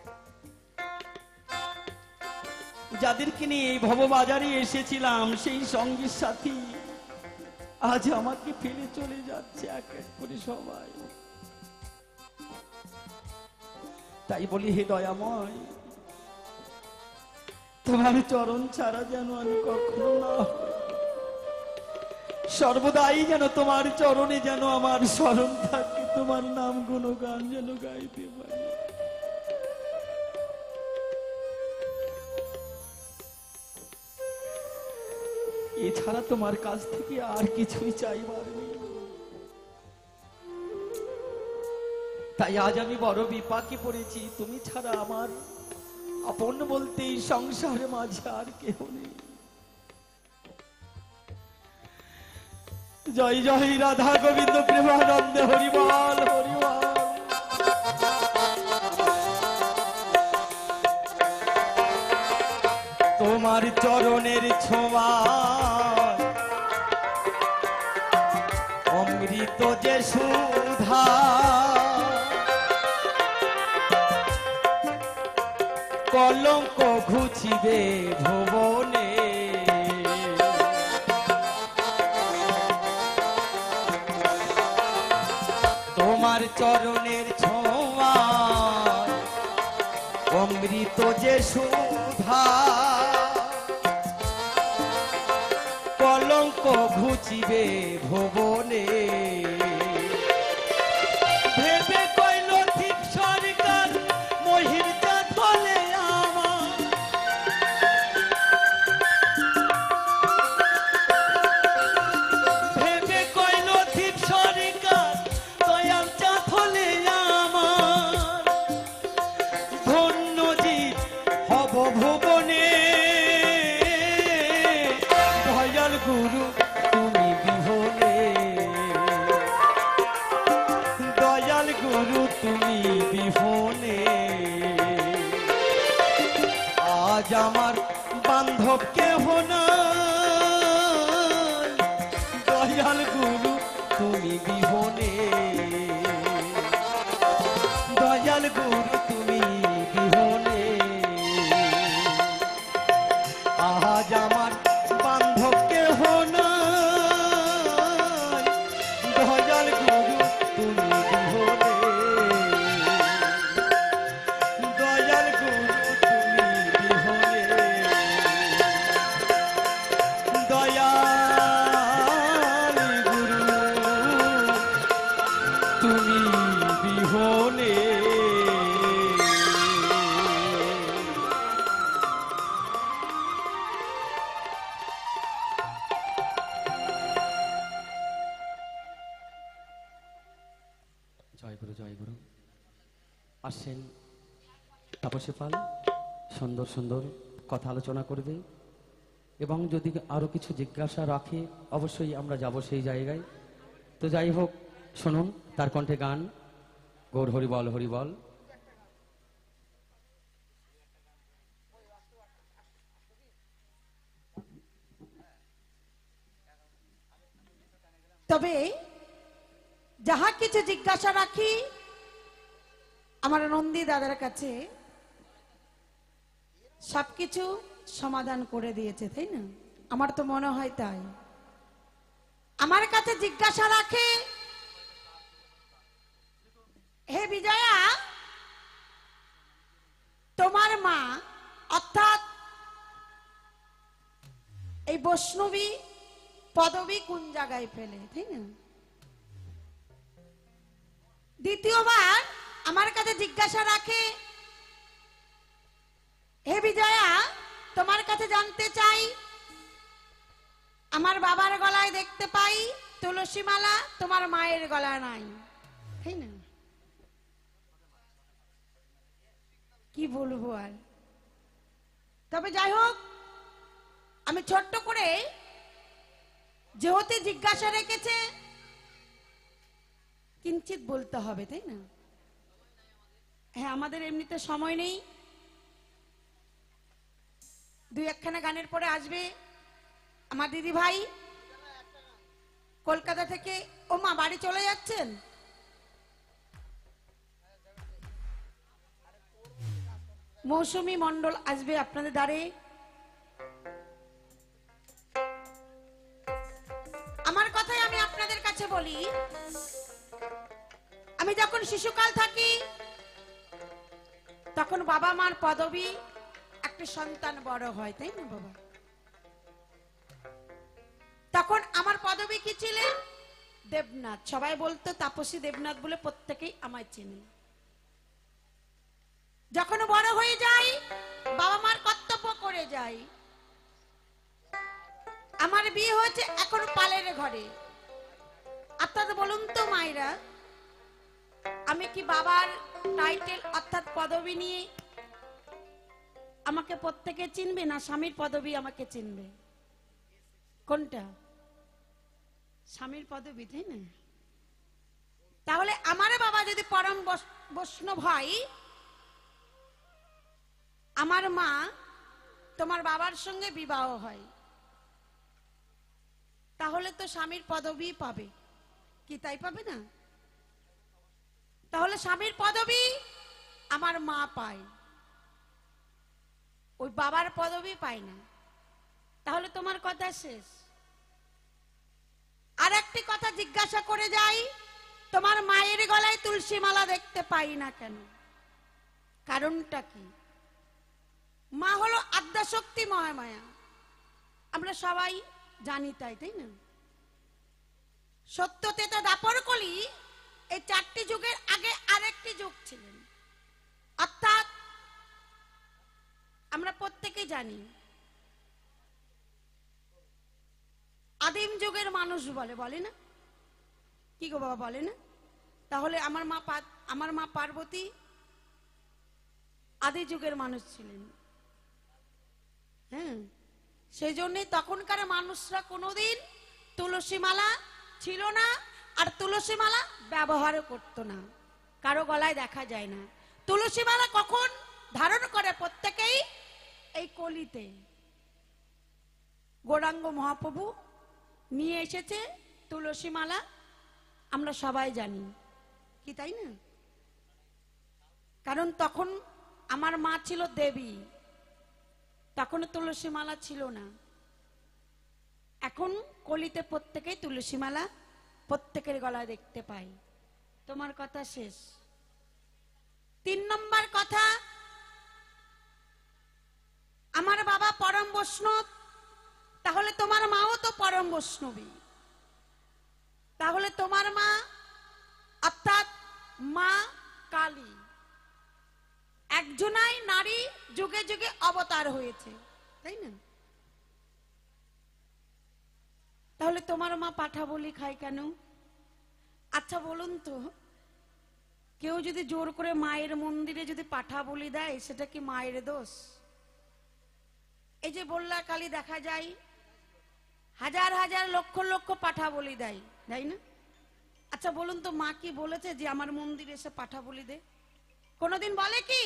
[SPEAKER 3] যাদেরকে নিয়ে এই ভববাজারে এসেছিলাম সেই সঙ্গীর সাথী আজ আমাকে ফেলে চলে যাচ্ছে এক এক করে সবাই। তাই বলি হে দয়াময়, তোমার চরণ ছাড়া যেন আমি কখনো না হই। সর্বদাই যেন তোমার চরণে যেন আমার স্মরণ থাকে, তোমার নাম গুণগান যেন গাইতে পারি। এছাড়া তোমার কাছ থেকে আর কিছুই চাইবার নেই। তাই আজ আমি বড় বিপাকে পড়েছি, তুমি ছাড়া আমার আপন বলতে এই সংসারের মাঝে আর কেহ নেই। জয় জয় রাধা গোবিন্দ প্রেমানন্দ হরিবল হরিবল। তোমার চরণের ছোঁয়া অমৃত যে সুধা, কলঙ্ক ঘুচিবে ভুবনে। তোমার চরণের ছোঁয়া অমৃত যে সুধা, কলঙ্ক ঘুচিবে ভুবনে। ভেবে কইল ঠিক সরকার মহির চাতলে আমার, ভেবে কইল ঠিক সরকার দয়াল চাতলে আমার, ধন্য জীব হব ভুবনে। দয়াল গুরু তুমি বিহনে, দয়াল গুরু তুমি বিহনে। আজ আমার বান্ধব কেহ নাই, দয়াল গুরু তুমি বিহনে, দয়াল গুরু তুমি বিহনে। আজ আমার বান্ধব কেহ নাই, দয়াল গুরু তুমি বিহনে, দয়াল গুরু তুমি বিহনে, দয়াল গুরু তুমি বিহনে। জয় গুরু জয় গুরু। আসছেন তাপসী পাল, সুন্দর সুন্দর কথা আলোচনা করবে এবং যদি আরো কিছু জিজ্ঞাসা রাখে অবশ্যই আমরা যাব সেই জায়গায়। তো যাই হোক, শুনুন তার কণ্ঠে গান গৌর হরিবল হরিবল।
[SPEAKER 1] তবে যাহা কিছু জিজ্ঞাসা রাখি আমার নন্দী দাদার কাছে সবকিছু সমাধান করে দিয়েছে, তাই না? আমার তো মনে হয় তাই। আমার কাছে জিজ্ঞাসা রাখে, হে বিজয়া, তোমার মা অর্থাৎ এই বৈষ্ণবী পদবী কোন জায়গায় পেলে, তাই না? দ্বিতীয়বার আমার কাছে জিজ্ঞাসা রাখে, হে বিজয়া, তোমার কাছে জানতে চাই, আমার বাবার গলায় দেখতে পাই তুলসী মালা, তোমার মায়ের গলায় নাই, তাই না? কি বলবো আর। তবে যাই হোক, আমি ছোট্ট করে যেহেতু জিজ্ঞাসা রেখেছে কিঞ্চিত বলতে হবে, তাই না? হ্যাঁ, আমাদের এমনিতে সময় নেই। দুই একখানা গানের পরে আসবে আমার দিদি ভাই, কলকাতা থেকে। ও মা বাড়ি চলে যাচ্ছেন? মৌসুমী মণ্ডল আসবে আপনাদের দ্বারে। আমার কথাই আমি আপনাদের কাছে বলি, আমি যখন শিশুকাল থাকি তখন বাবা মার পদবী একটা সন্তান বড় হয়, তাই না বাবা? তখন আমার পদবী কি ছিলেন? দেবনাথ। সবাই বলতো তাপসী দেবনাথ বলে, প্রত্যেকেই আমায় চিনি। যখন বড় হয়ে যাই, বাবা মার কর্তব্য করে যাই। আমার বিয়ে হয়েছে এখন পালের ঘরে। আপনারা বলুন তো মায়েরা, আমি কি বাবার টাইটেল অর্থাৎ পদবী নিয়ে আমাকে প্রত্যেকে চিনবে, না স্বামীর পদবী আমাকে চিনবে? কোনটা? স্বামীর পদবী, তাই না? তাহলে আমার বাবা যদি পরম বৈষ্ণব হয়, আমার মা তোমার বাবার সঙ্গে বিবাহ হয়, তাহলে তো স্বামীর পদবী পাবে কি, তাই পাবে না? তাহলে স্বামীর পদবী আমার মা পায়, ওই বাবার পদবী পায় না। তাহলে তোমার কথা শেষ। আর একটি কথা জিজ্ঞাসা করে যাই, তোমার মায়ের গলায় তুলসী মালা দেখতে পাই না কেন? কারণটা কি? মা হলো আদ্যাশক্তি মহামায়া, আমরা সবাই জানি তাই, তাই না? সত্য, তেতো, দাপর, কলি, এই চারটি যুগের আগে আরেকটি যুগ ছিলেন, অর্থাৎ আমরা প্রত্যেকে জানি আদিম যুগের মানুষ বলে, বলে না? কি গো বাবা, বলে না? তাহলে আমার মা আমার মা পার্বতী আদি যুগের মানুষ ছিলেন। হ্যাঁ, সেই জন্যই তখনকার মানুষরা কোনোদিন তুলসী মালা ছিল না, আর তুলসী মালা ব্যবহারও করতো না, কারো গলায় দেখা যায় না। তুলসী মালা কখন ধারণ করে? প্রত্যেকেই এই কলিতে গৌরাঙ্গ মহাপ্রভু নিয়ে এসেছে তুলসী মালা, আমরা সবাই জানি কি, তাই না? কারণ তখন আমার মা ছিল দেবী, তখন তুলসী মালা ছিল না। এখন কলিতে প্রত্যেকেই তুলসী মালা প্রত্যেকের গলায় দেখতে পাই। তোমার কথা শেষ। তিন নম্বর কথা, আমার বাবা পরম বৈষ্ণব, তাহলে তোমার মাও তো পরম বৈষ্ণবী। তাহলে তোমার মা অর্থাৎ মা কালী একজনাই নারী যুগে যুগে অবতার হয়েছে, তাই না? তাহলে তোমার মা পাঠা বলি খায় কেন? আচ্ছা বলুন তো, কেউ যদি জোর করে মায়ের মন্দিরে যদি পাঠা বলি দেয়, সেটা কি মায়ের দোষ? এই যে বল্লা কালী দেখা যায়, হাজার হাজার লক্ষ লক্ষ পাঠা বলি দেয়, তাই না? আচ্ছা বলুন তো, মা কি বলেছে যে আমার মন্দিরে এসে পাঠা বলি দে? কোনদিন বলে কি?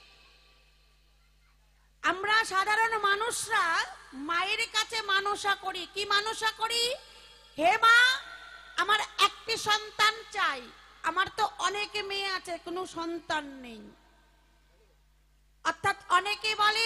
[SPEAKER 1] আমরা সাধারণ মানুষরা মায়ের কাছে মানসা করি, কি মানসা করি? হে মা, আমার একটি সন্তান চাই, আমার তো অনেকে মেয়ে আছে, কোনো সন্তান নেই। অর্থাৎ অনেকে বলে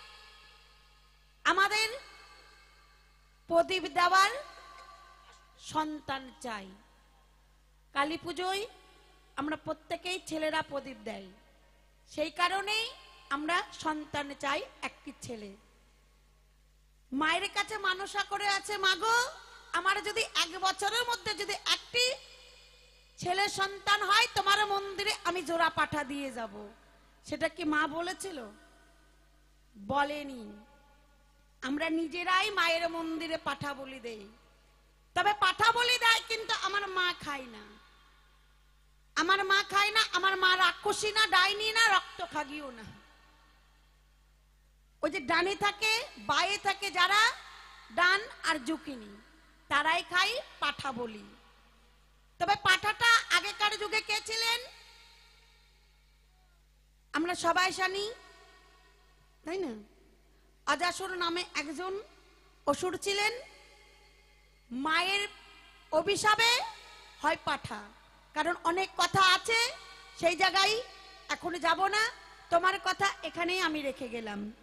[SPEAKER 1] আমাদের প্রদীপ দেওয়ার সন্তান চাই। কালী পুজোয় আমরা প্রত্যেকেই ছেলেরা প্রদীপ দেয়, সেই কারণেই আমরা সন্তান চাই, একটি ছেলে। মায়ের কাছে মানসা করে আছে, মাগো আমার যদি এক বছরের মধ্যে যদি একটি ছেলে সন্তান হয়, তোমার মন্দিরে আমি জোড়া পাঠা দিয়ে যাব। সেটা কি মা বলেছিল? বলেনি। আমরা নিজেরাই মায়ের মন্দিরে পাঠা বলি দেই। তবে পাঠা বলি দেয়, কিন্তু আমার মা খায় না। আমার মা খায় না, আমার মা রাক্ষসী না, ডাইনি না, রক্ত খাগিও না। ওই যে ডানে থাকে বায়ে থাকে যারা, ডান আর জুকিনি, তারাই খাই পাঠা বলি। তবে পাঠাটা আগেকার যুগে কে ছিলেন আমরা সবাই জানি, তাই না? অজাসুর নামে একজন অসুর ছিলেন। মায়ের অভিশাপে হয় পাঠা, কারণ অনেক কথা আছে সেই জায়গায় এখন যাব না, তোমার কথা এখানেই আমি রেখে গেলাম।